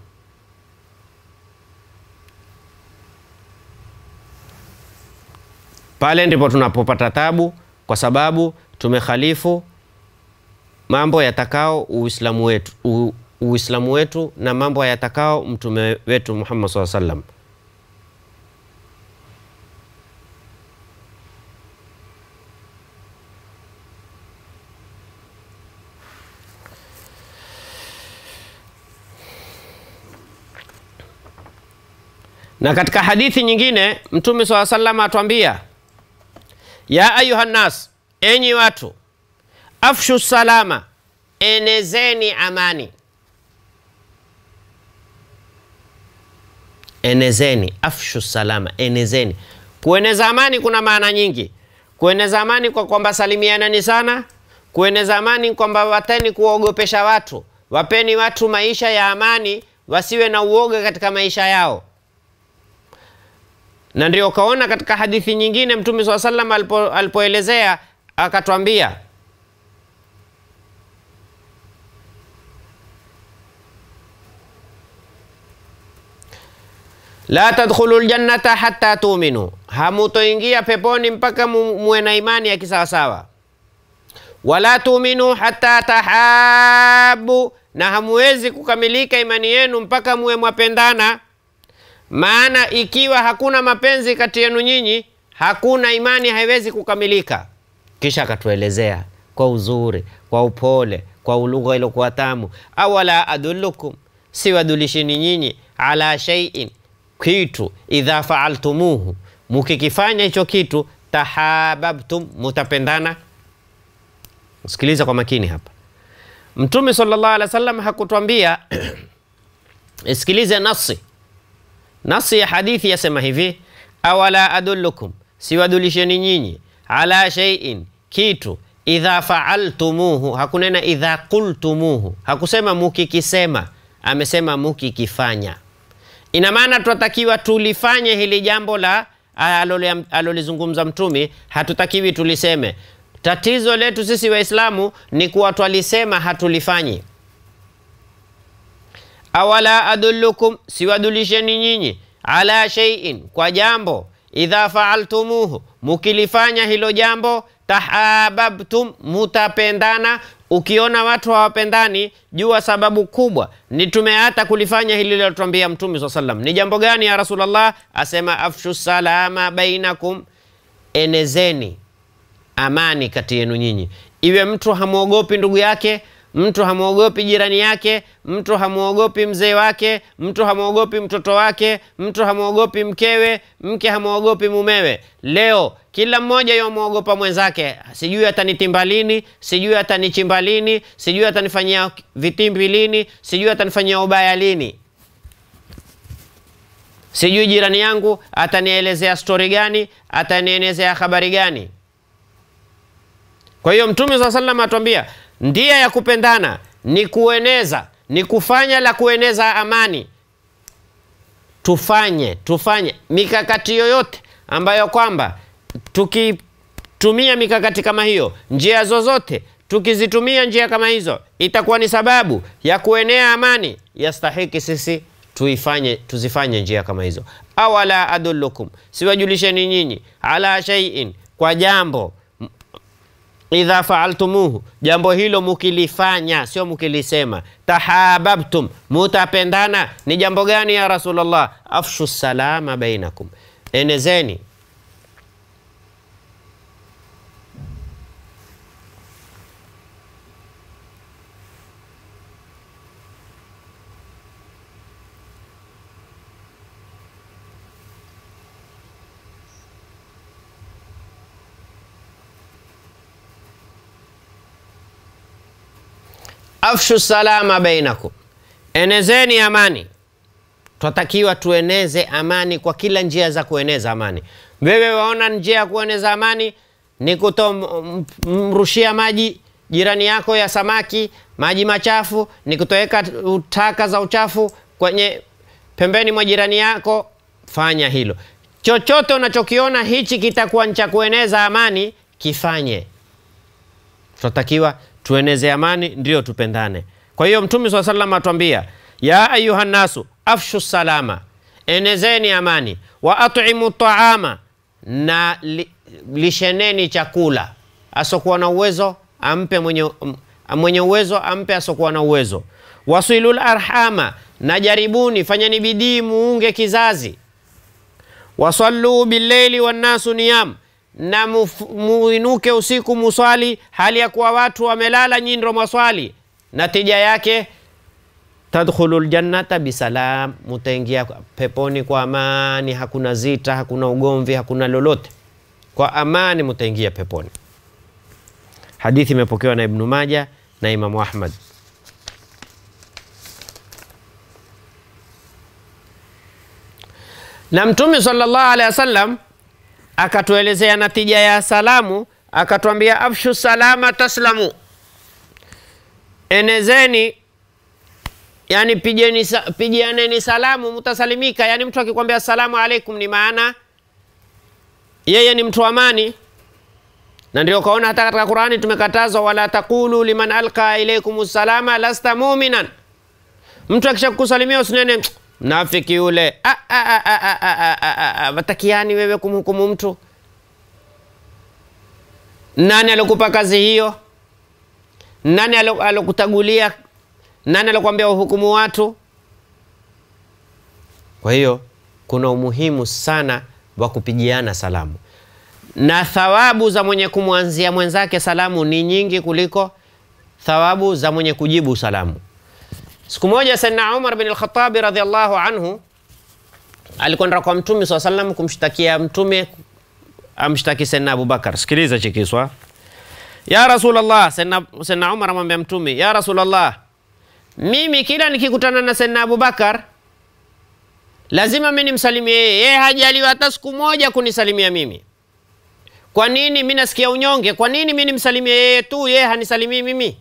Pale ndipo tunapopata tabu, kwa sababu tumekhalifu mambo yatakao Uislamu wetu, u, Uislamu wetu na mambo yatakao mtume wetu Muhammad sallallahu alaihi wasallam. Na katika hadithi nyingine Mtume swalla sallam atuambia, ya ayuhan nas, enyi watu, afshu salama, enezeni amani. Enezeni, afshu salama, enezeni. Kueneza amani kuna maana nyingi. Kueneza amani kwa kwamba salimianani sana. Kueneza amani kwamba wateni kuogopesha watu. Wapeni watu maisha ya amani, wasiwe na uoga katika maisha yao. Na ndio kaona katika hadithi nyingine Mtume swalla sallam alipo, alipoelezea akatwambia, la tadkhulul jannata hatta tu'minu, hamutoingia peponi mpaka muwe na imani ya kisawasawa. Wala tu'minu hatta tahabu, na hamuwezi kukamilika imani yenu mpaka muwe mwapendana. Maana ikiwa hakuna mapenzi kati yenu nyinyi, hakuna imani, haiwezi kukamilika. Kisha akatuelezea kwa uzuri, kwa upole, kwa lugha iliyokuwa tamu, awala adullukum, siwadulishini nyinyi, ala shay'in, kitu, idha fa'altumuhu, mukikifanya hicho kitu, tahababtum, mutapendana. Sikiliza kwa makini hapa. Mtume sallallahu alaihi wasallam hakutuambia isikilize nasi. Nasi ya hadithi yasema hivi, awala adullukum, siwadulisheni nyinyi, ala shay'in, kitu, idha fa'altumuhu, hakunena idha qultumuhu, hakusema mukikisema, amesema mukikifanya. Ina maana tunatakiwa tulifanye hili jambo la alolizungumza Mtume, hatutakiwi tuliseme. Tatizo letu sisi Waislamu ni kuwa twalisema hatulifanyi. Awala adullukum, siwadulisheni nyinyi, ala shay'in, kwa jambo, idha fa'altumuhu, mukilifanya hilo jambo, tahababtum, mutapendana. Ukiona watu hawapendani, jua sababu kubwa ni tumeata kulifanya hili lilotuambia Mtume sallallahu alaihi wasallam. Ni jambo gani ya Rasulullah? Asema afshu salama bainakum, enezeni amani kati yenu nyinyi. Iwe mtu hamuogopi ndugu yake, mtu hamuogopi jirani yake, mtu hamuogopi mzee wake, mtu hamuogopi mtoto wake, mtu hamuogopi mkewe, mke hamuogopi mumewe. Leo kila mmoja yomuogopa mwenzake, sijui atanitimba lini, sijui atanichimba lini, sijui atanifanyia vitimbi lini, sijui atanifanyia ubaya lini, sijui jirani yangu atanielezea story gani, atanielezea habari gani. Kwa hiyo Mtume sallallahu alaihi wasallam atuambia ndia ya kupendana ni kueneza, ni kufanya la kueneza amani. Tufanye, tufanye mikakati yoyote ambayo kwamba tukitumia mikakati kama hiyo, njia zozote, tukizitumia njia kama hizo, itakuwa ni sababu ya kuenea amani. Yastahiki sisi tuifanye, tuzifanye njia kama hizo. Awala adullukum, siwajulisheni nyinyi, ala shay'in, kwa jambo, idha fa'altumuhu, jambo hilo mukilifanya, sio mukilisema, tahababtum, mutapendana. Ni jambo gani ya Rasulullah? Afshu salama bainakum, enezeni afshu salama bainakum, enezeni amani. Tunatakiwa tueneze amani kwa kila njia za kueneza amani. Wewe waona njia ya kueneza amani ni kutomrushia maji jirani yako ya samaki, maji machafu, ni kutoweka taka za uchafu kwenye pembeni mwa jirani yako, fanya hilo. Chochote unachokiona hichi kitakuwa cha kueneza amani, kifanye. Tunatakiwa tueneze amani, ndio tupendane. Kwa hiyo Mtume swalla sallam atuambia, ya ayuhan nasu afshu salama, enezeni amani, wa at'imu ta'ama, na li, lisheneni chakula. Asokuwa na uwezo ampe mwenye, mwenye uwezo ampe asokuwa na uwezo. Wasilul arhama, na jaribuni, fanyeni bidii muunge kizazi. Wasallu bil-laili wan-nasu niyam, na muinuke usiku muswali hali ya kuwa watu wamelala, nyinyi ndio mwaswali. Natija yake tadkhulul jannata bisalam, mutaingia peponi kwa amani, hakuna zita, hakuna ugomvi, hakuna lolote, kwa amani mutaingia peponi. Hadithi imepokewa na Ibn Majah na Imam Ahmed. Na Mtume sallallahu alaihi wasallam akatuelezea natija ya salamu, akatuambia afshu salama taslamu. Enezeni, yani pigeni pigianeni salamu mutasalimika. Yani mtu akikwambia assalamu alaikum ni maana yeye ni mtu amani. Na ndio kaona hata katika Qur'ani tumekatazwa wala taqulu liman alqa ilaykumus salama lasta mu'minan. Mtu akishakusalimia usinene mnafiki yule. Ah ah ah ah ah ah, watakiani wewe kumhukumu mtu? Nani alokupa kazi hiyo? Nani alokutagulia? Nani alokuambia uhukumu watu? Kwa hiyo kuna umuhimu sana wa kupigiana salamu. Na thawabu za mwenye kumwanzia mwenzake salamu ni nyingi kuliko thawabu za mwenye kujibu salamu. Siku moja Sayyidina Umar bin al-Khattab radhiyallahu anhu alikwenda kwa Mtume swalla sallam kumshtakia Mtume amshtaki Sayyidina Abu Bakar. Sikiliza chikiswa. Ya Rasulullah, Sayyidina Umar amwambia Mtume, ya Rasulullah, mimi kila nikikutana na Sayyidina Abu Bakar lazima mimi nimsalimie yeye. Yeye hajaliwa hata siku moja kunisalimia mimi. Kwa nini mimi nasikia unyonge? Kwa nini mimi nimsalimie yeye tu, yeye hanisalimii mimi?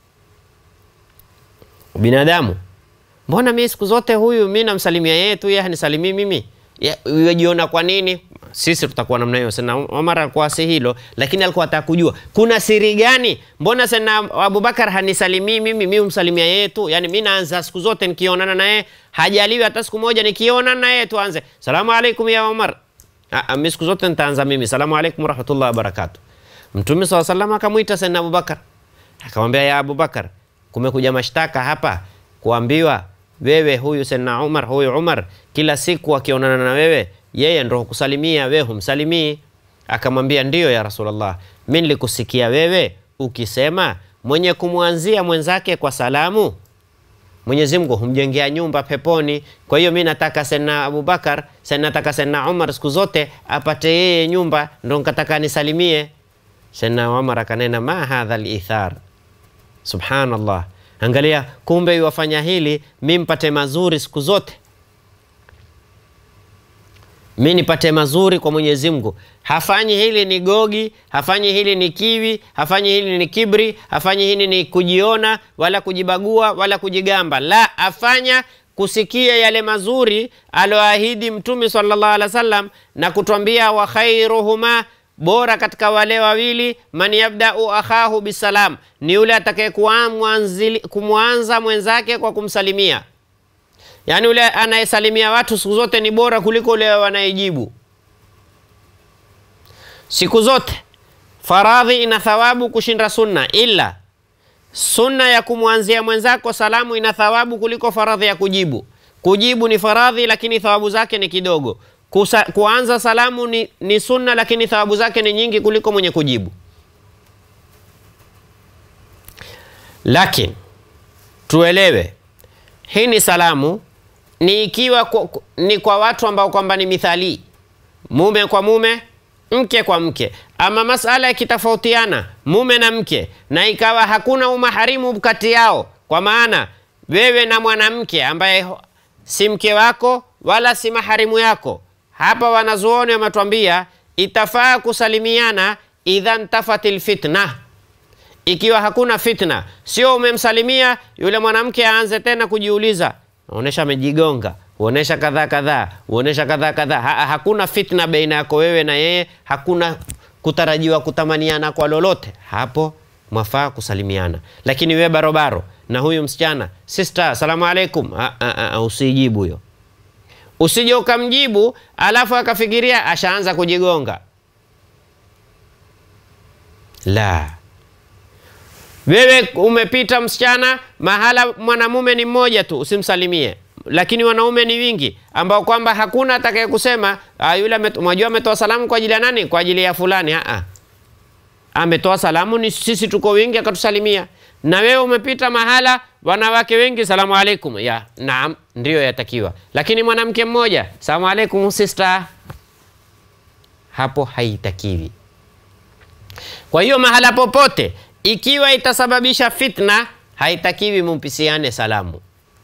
Binadamu. Mbona mimi siku zote huyu mimi namsalimia yeye tu, yeye hanisalimii mimi? Yajiona kwa nini? Sisi tutakuwa namna hiyo. Sana Umar alikuwa si hilo, lakini alikuwa ataka kujua kuna siri gani? Mbona sana Abu Bakar hanisalimii mimi, mimi umsalimia yeye tu? Yani mimi naanza siku zote nikionana naye, hajaliwi hata siku moja nikionana naye tuanze salamu alaikum ya Umar. Ah, mimi siku zote nitaanza mimi salamu alaikum wa rahmatullahi wa barakatuh. Mtume swalla sallam akamuita Sayyidina Abu Bakar. Akamwambia, ya Abu Bakar, kumekuja mashtaka hapa kuambiwa wewe huyu Sayyidina Umar, huyu Umar kila siku akionana na wewe yeye ndio kusalimia, wewe humsalimii. Akamwambia, ndiyo ya Rasulullah, mimi nilikusikia wewe ukisema mwenye kumwanzia mwenzake kwa salamu Mwenyezi Mungu humjengea nyumba peponi. Kwa hiyo mimi nataka Sayyidina Abu Bakar, Sayyidina nataka Sayyidina Umar siku zote apate yeye nyumba, ndio nikataka nisalimie. Sayyidina Umar akanena, ma hadha al-ithar. Subhanallah. Angalia, kumbe yuwafanya hili mimi mpate mazuri siku zote. Mimi nipate mazuri kwa Mwenyezi Mungu. Hafanyi hili ni gogi, hafanyi hili ni kiwi, hafanyi hili ni kibri, hafanyi hili ni kujiona wala kujibagua wala kujigamba. La, afanya kusikia yale mazuri aloahidi Mtume sallallahu alaihi wasallam na kutuambia wa khairuhuma, bora katika wale wawili, man yabda'u akhahu bisalam, ni yule atakaye kumwanza mwenzake kwa kumsalimia. Yani ule anayesalimia watu siku zote ni bora kuliko ule anayejibu. Siku zote faradhi ina thawabu kushinda sunna, ila sunna ya kumwanzia mwenzako salamu ina thawabu kuliko faradhi ya kujibu. Kujibu ni faradhi lakini thawabu zake ni kidogo. Kusa, kuanza salamu ni, ni sunna lakini thawabu zake ni nyingi kuliko mwenye kujibu. Lakini tuelewe, hii ni salamu ni ikiwa kwa, ni kwa watu ambao kwamba ni mithali, mume kwa mume, mke kwa mke. Ama masala yakitofautiana mume na mke na ikawa hakuna umaharimu kati yao, kwa maana wewe na mwanamke ambaye si mke wako wala si maharimu yako, hapa wanazuoni wametuambia itafaa kusalimiana idha ntafatil fitna, ikiwa hakuna fitna. Sio umemsalimia yule mwanamke aanze tena kujiuliza, uonesha amejigonga, uonesha kadhaa kadhaa, uonesha kadhaa kadhaa. Ha, hakuna fitna baina yako wewe na yeye, hakuna kutarajiwa kutamaniana kwa lolote. Hapo mwafaa kusalimiana. Lakini wewe barobaro na huyu msichana, sister, salamu alaikum, usijibu hiyo. Usije ukamjibu alafu akafikiria ashaanza kujigonga. La. Wewe umepita msichana mahala mwanamume ni mmoja tu, usimsalimie. Lakini wanaume ni wingi ambao kwamba hakuna atakaye kusema yule mwajua ametoa salamu kwa ajili ya nani? Kwa ajili ya fulani. Aa. Ametoa salamu ni sisi tuko wingi akatusalimia. Na wewe umepita mahala wanawake wengi, salamu alaikum. Ya, naam, ndio yatakiwa. Lakini mwanamke mmoja, salamu alaikum sister. Hapo haitakiwi. Kwa hiyo mahala popote Ikiwa itasababisha fitna, haitakiwi mumpisiane salamu.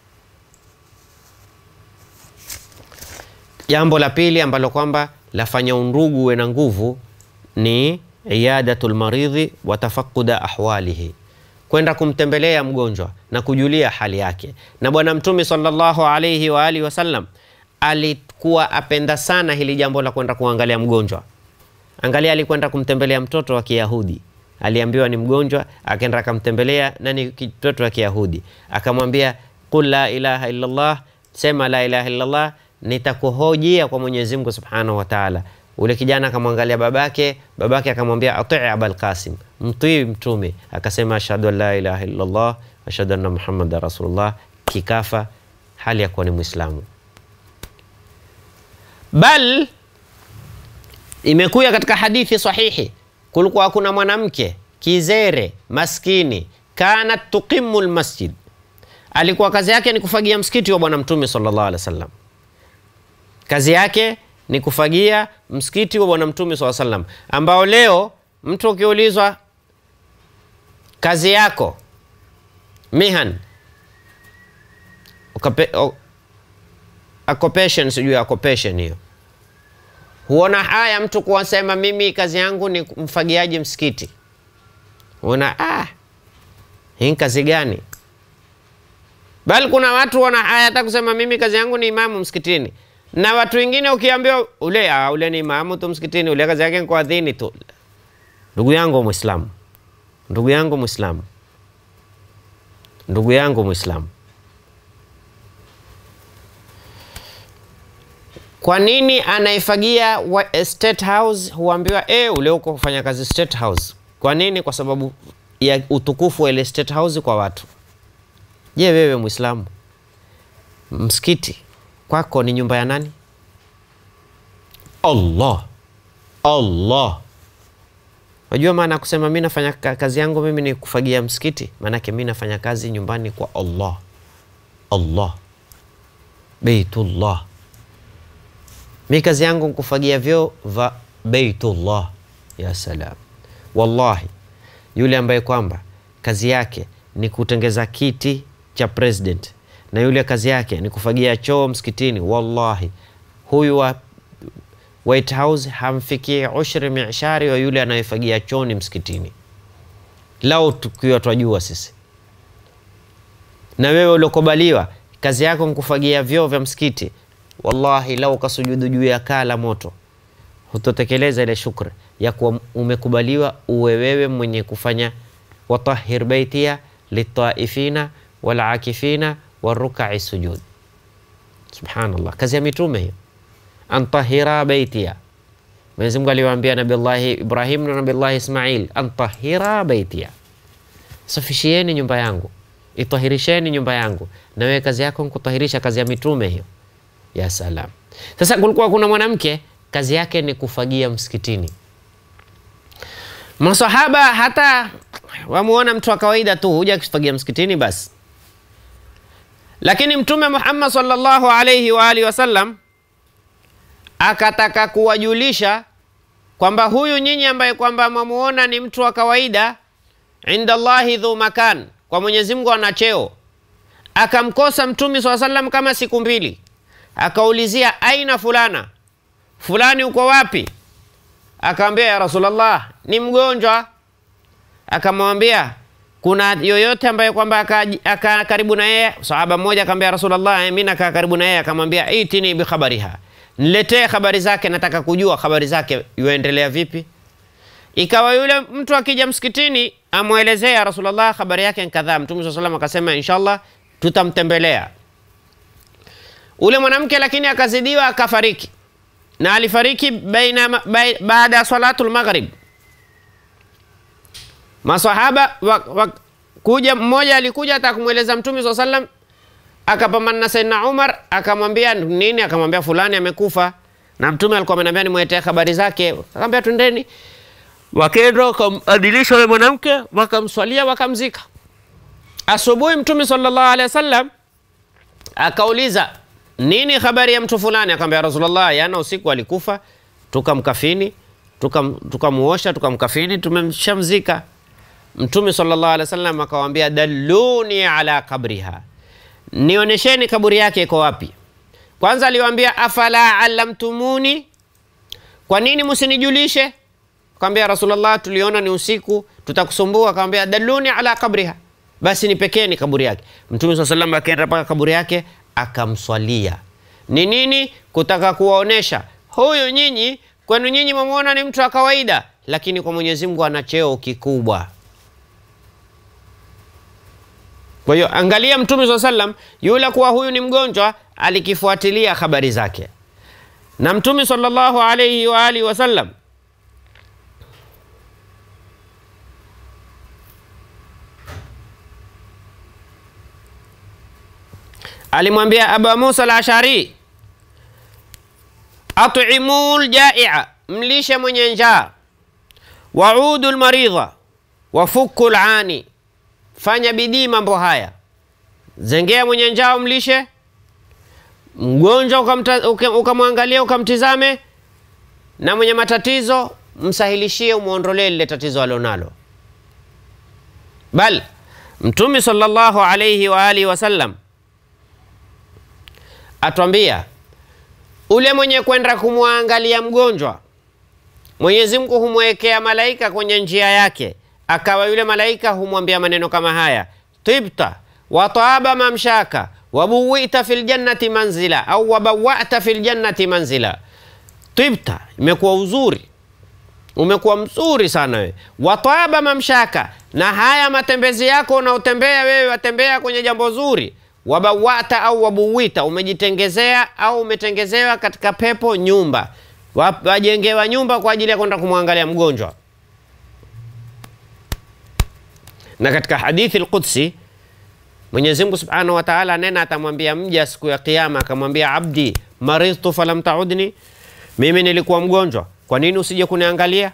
Jambo la pili ambalo kwamba lafanya undugu uwe na nguvu ni iyadatul maridhi wa tafaqquda ahwalihi, kwenda kumtembelea mgonjwa na kujulia hali yake. Na Bwana Mtume sallallahu alayhi wa alihi wasallam alikuwa apenda sana hili jambo la kwenda kuangalia mgonjwa. Angalia, alikwenda kumtembelea mtoto wa Kiyahudi, aliambiwa ni mgonjwa, akaenda akamtembelea na ni mtoto wa Kiyahudi, akamwambia qul la ilaha illa Allah, sema la ilaha illa Allah, nitakuhojia kwa Mwenyezi Mungu Subhanahu wa Ta'ala. Ule kijana akamwangalia babake, babake akamwambia ati' Abul Qasim, mtii mtume, akasema ashhadu an la ilaha illa Allah ashhadu anna Muhammadar Rasulullah, kikafa hali ya kuwa ni Muislamu. Bal imekuja katika hadithi sahihi, kulikuwa kuna mwanamke kizere maskini, kanat tuqimu almasjid, alikuwa kazi yake ni kufagia msikiti wa Bwana Mtume sallallahu alaihi wasallam. Kazi yake ni kufagia msikiti wa Bwana Mtume sallallahu alaihi wasallam, ambao leo mtu ukiulizwa kazi yako mihan occupation, sijui occupation hiyo, huona haya mtu kuwasema mimi kazi yangu ni mfagiaji msikiti. Huona ah, hii kazi gani? Bali kuna watu wana haya hata kusema mimi kazi yangu ni imamu msikitini. Na watu wengine ukiambiwa ule ah, ule ni imamu tu msikitini, ule kazi yake ni kuadhini tu. Ndugu yangu Muislamu, ndugu yangu Muislamu, ndugu yangu Muislamu, kwa nini anaifagia State House huambiwa eh ule uko kufanya kazi State House? Kwa nini? Kwa sababu ya utukufu wa ile State House kwa watu. Je, wewe Muislamu, msikiti kwako ni nyumba ya nani? Allah. Allah. Wajua maana kusema mimi nafanya kazi yangu mimi ni kufagia msikiti? Maana yake mimi nafanya kazi nyumbani kwa Allah. Allah. Baitullah. Mimi kazi yangu ni kufagia vyoo va Baitullah. Ya salam. Wallahi, yule ambaye kwamba kazi yake ni kutengeza kiti cha president na yule kazi yake ni kufagia choo msikitini, wallahi huyu wa White House hamfikii ushri mi'shari wa yule anayefagia chooni msikitini. Lao tukiwa twajua sisi. Na wewe uliokubaliwa kazi yako ni kufagia vyoo vya msikiti, wallahi lao kasujudu juu ya kaa la moto, hutotekeleza ile shukri ya kuwa umekubaliwa uwe wewe mwenye kufanya watahhir baitia litaifina walakifina warukai sujud. Subhanallah, kazi ya mitume hiyo. Antahira baitia, Mwenyezi Mungu aliwaambia Nabii Allah Ibrahim na Nabii Allah Ismail, antahira baitia, safishieni nyumba yangu, itahirisheni nyumba yangu. Na wewe kazi yako kutahirisha, kazi ya mitume hiyo. Ya salam. Sasa kulikuwa kuna mwanamke kazi yake ni kufagia msikitini. Masahaba hata wamuona mtu wa kawaida tu huja kufagia msikitini basi. Lakini Mtume Muhammad sallallahu alayhi wa alihi wasallam akataka kuwajulisha kwamba huyu nyinyi ambaye kwamba mwamuona ni mtu wa kawaida, inda Allahi dhu makan, kwa Mwenyezi Mungu ana cheo. Akamkosa Mtume sallallahu alayhi wasallam kama siku mbili. Akaulizia aina fulana, fulani uko wapi? Akamwambia ya Rasulullah ni mgonjwa. Akamwambia kuna yoyote ambaye kwamba aka karibu na yeye? Sahaba mmoja akamwambia Rasulullah mimi nakaa karibu na yeye. Akamwambia itini bi khabariha, niletee habari zake, nataka kujua habari zake yuendelea vipi. Ikawa yule mtu akija msikitini amuelezea Rasulullah habari yake kadhaa. Mtume sallallahu alayhi wasallam akasema inshallah tutamtembelea. Ule mwanamke lakini akazidiwa akafariki. Na alifariki baina baada ya salatul maghrib. Masahaba wa, wa, kuja mmoja alikuja hata kumueleza Mtume sallallahu alayhi wasallam, akapambana na Sayyidina Umar, akamwambia nini? Akamwambia fulani amekufa. Na Mtume alikuwa ameniambia nimwetee habari zake. Akamwambia twendeni. Wakaenda wakamadilisha yule mwanamke, wakamswalia, wakamzika. Asubuhi Mtume sallallahu alayhi wasallam akauliza nini habari ya mtu fulani? Akamwambia Rasulullah yana usiku alikufa, tukamkafini, tukamuosha, tukamkafini, tumemshamzika. Mtume sallallahu alaihi wasallam akawaambia, dalluni ala qabriha, nionesheni kaburi yake iko wapi. Kwanza aliwaambia, afala allamtumuni, kwa nini msinijulishe? Akamwambia, Rasulullah, tuliona ni usiku tutakusumbua. Akamwambia, dalluni ala qabriha, basi nipekeni kaburi yake. Mtume sallallahu alaihi wasallam akaenda mpaka kaburi yake akamswalia. Ni nini? Kutaka kuwaonesha huyu nyinyi, kwenu nyinyi mwamuona ni mtu wa kawaida, lakini kwa Mwenyezi Mungu ana cheo kikubwa. Kwa hiyo angalia, Mtume sallallahu alaihi wasallam yule kuwa huyu ni mgonjwa alikifuatilia habari zake. Na Mtume sallallahu alaihi wa alihi wasallam alimwambia Abu Musa al-Ashari, at'imul jai'a, mlishe mwenye njaa, wa'udul maridha, wafukul ani, fanya bidii mambo haya. Zengea mwenye njaa umlishe, mgonjwa ukamwangalia ukamtizame, na mwenye matatizo msahilishie, umuondolee lile tatizo alionalo. Bal Mtume sallallahu alayhi wa alihi wasallam atuambia, ule mwenye kwenda kumwangalia mgonjwa, Mwenyezi Mungu humwekea malaika kwenye njia yake, akawa yule malaika humwambia maneno kama haya, tibta wa taaba mamshaka wa buwita fil jannati manzila au wabawata fil jannati manzila. Tibta, imekuwa uzuri, umekuwa mzuri sana wewe. Wa taaba mamshaka, na haya matembezi yako unaotembea wewe, watembea kwenye jambo zuri. Wabawata au wabuwita, umejitengezea au umetengezewa katika pepo nyumba, wajengewa nyumba kwa ajili ya kwenda kumwangalia mgonjwa. Na katika hadithi al-Qudsi Mwenyezi Mungu Subhanahu wa Ta'ala nena atamwambia mja siku ya Kiyama, akamwambia, abdi maridtu falam ta'udni, mimi nilikuwa mgonjwa, kwa nini usije kuniangalia?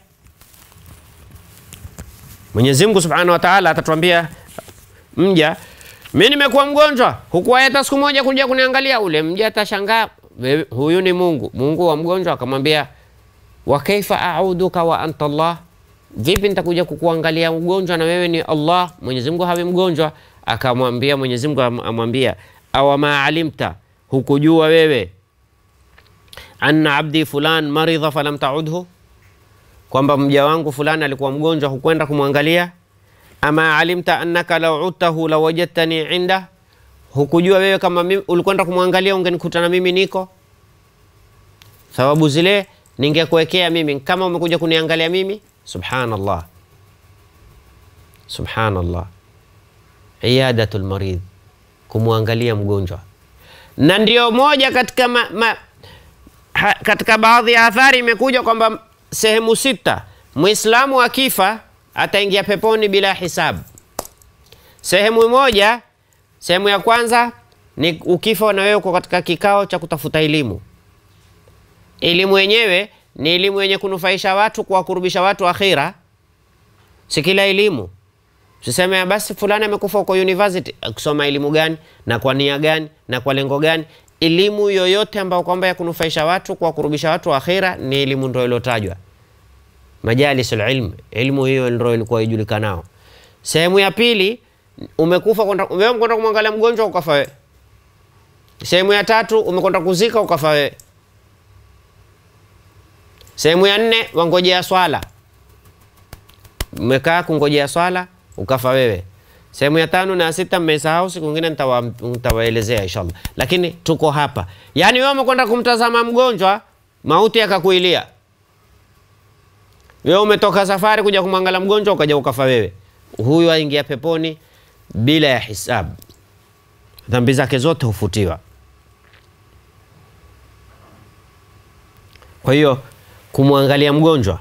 Mwenyezi Mungu Subhanahu wa Ta'ala atatuambia mja, mimi nimekuwa mgonjwa, hukuwa hata siku moja kuja kuniangalia. Ule mja atashangaa, huyu ni Mungu, Mungu wa mgonjwa. Akamwambia, wa kaifa a'uduka wa anta Allah, vipi nitakuja kukuangalia mgonjwa na wewe ni Allah? Mwenyezi Mungu hawi mgonjwa. Akamwambia Mwenyezi Mungu amwambia, awa ma alimta, hukujua wewe, anna abdi fulan maridha falam ta'udhu, kwamba mja wangu fulani alikuwa mgonjwa hukwenda kumwangalia? Ama alimta annaka law udtahu lawajadtani inda, hukujua wewe kama mimi ulikwenda kumwangalia ungenikuta na mimi niko? Thawabu zile ningekuwekea mimi kama umekuja kuniangalia mimi. Subhanallah, subhanallah. Iyadatul marid, kumwangalia mgonjwa. Na ndio moja katika ma, ma, ha, katika baadhi ya athari imekuja kwamba sehemu sita Muislamu akifa ataingia peponi bila hisabu. Sehemu moja, sehemu ya kwanza ni ukifa na wewe uko katika kikao cha kutafuta elimu. Elimu yenyewe ni elimu yenye kunufaisha watu, kuwakurubisha watu akhira. Si kila elimu. Usiseme basi fulani amekufa uko university, kusoma elimu gani na kwa nia gani na kwa lengo gani? Elimu yoyote ambayo kwamba ya kunufaisha watu, kuwakurubisha watu akhira, ni elimu ndio ilotajwa. Majalisul ilm, elimu hiyo ndio ilikuwa ijulikanao. Sehemu ya pili, umekufa kwenda wewe kwenda kumwangalia mgonjwa ukafa wewe. Sehemu ya tatu, umekwenda kuzika ukafa wewe. Sehemu ya nne, wangojea swala, umekaa kungojea swala ukafa wewe. Sehemu ya tano na sita mmesahau, siku nyingine nitawaelezea inshallah. Lakini tuko hapa. Yaani wewe umekwenda kumtazama mgonjwa, mauti yakakuilia. Wewe umetoka safari kuja kumwangalia mgonjwa ukaja ukafa wewe. Huyu aingia peponi bila ya hisabu. Dhambi zake zote hufutiwa. Kwa hiyo kumwangalia mgonjwa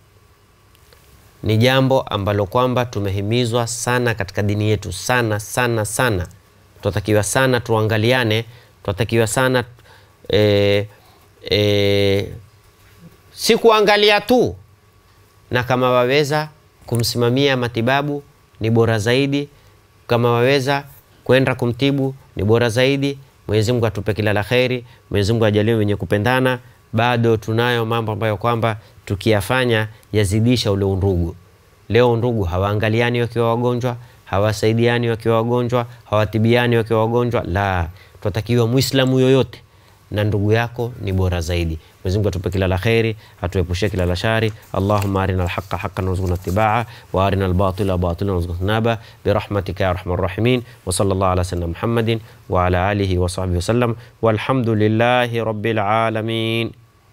ni jambo ambalo kwamba tumehimizwa sana katika dini yetu, sana sana sana. Tunatakiwa sana tuangaliane, tunatakiwa sana e, e, si kuangalia tu, na kama waweza kumsimamia matibabu ni bora zaidi, kama waweza kwenda kumtibu ni bora zaidi. Mwenyezi Mungu atupe kila la kheri, Mwenyezi Mungu ajalie wenye kupendana. Bado tunayo mambo ambayo kwamba tukiyafanya yazidisha ule undugu. Leo ndugu hawaangaliani wakiwa wagonjwa, hawasaidiani wakiwa wagonjwa, hawatibiani wakiwa wagonjwa. La, tunatakiwa Muislamu yoyote na ndugu yako ni bora zaidi. Mwenyezi Mungu atupe kila la khairi, atuepushe kila la shari. Allahumma arina al-haqqa haqqan warzuqna ittiba'ah wa arina al-batila batilan warzuqna ijtinaba birahmatika ya arhamar rahimin. Wa sallallahu ala sayyidina Muhammadin wa ala alihi wa sahbihi wa sallam walhamdulillahi rabbil alamin.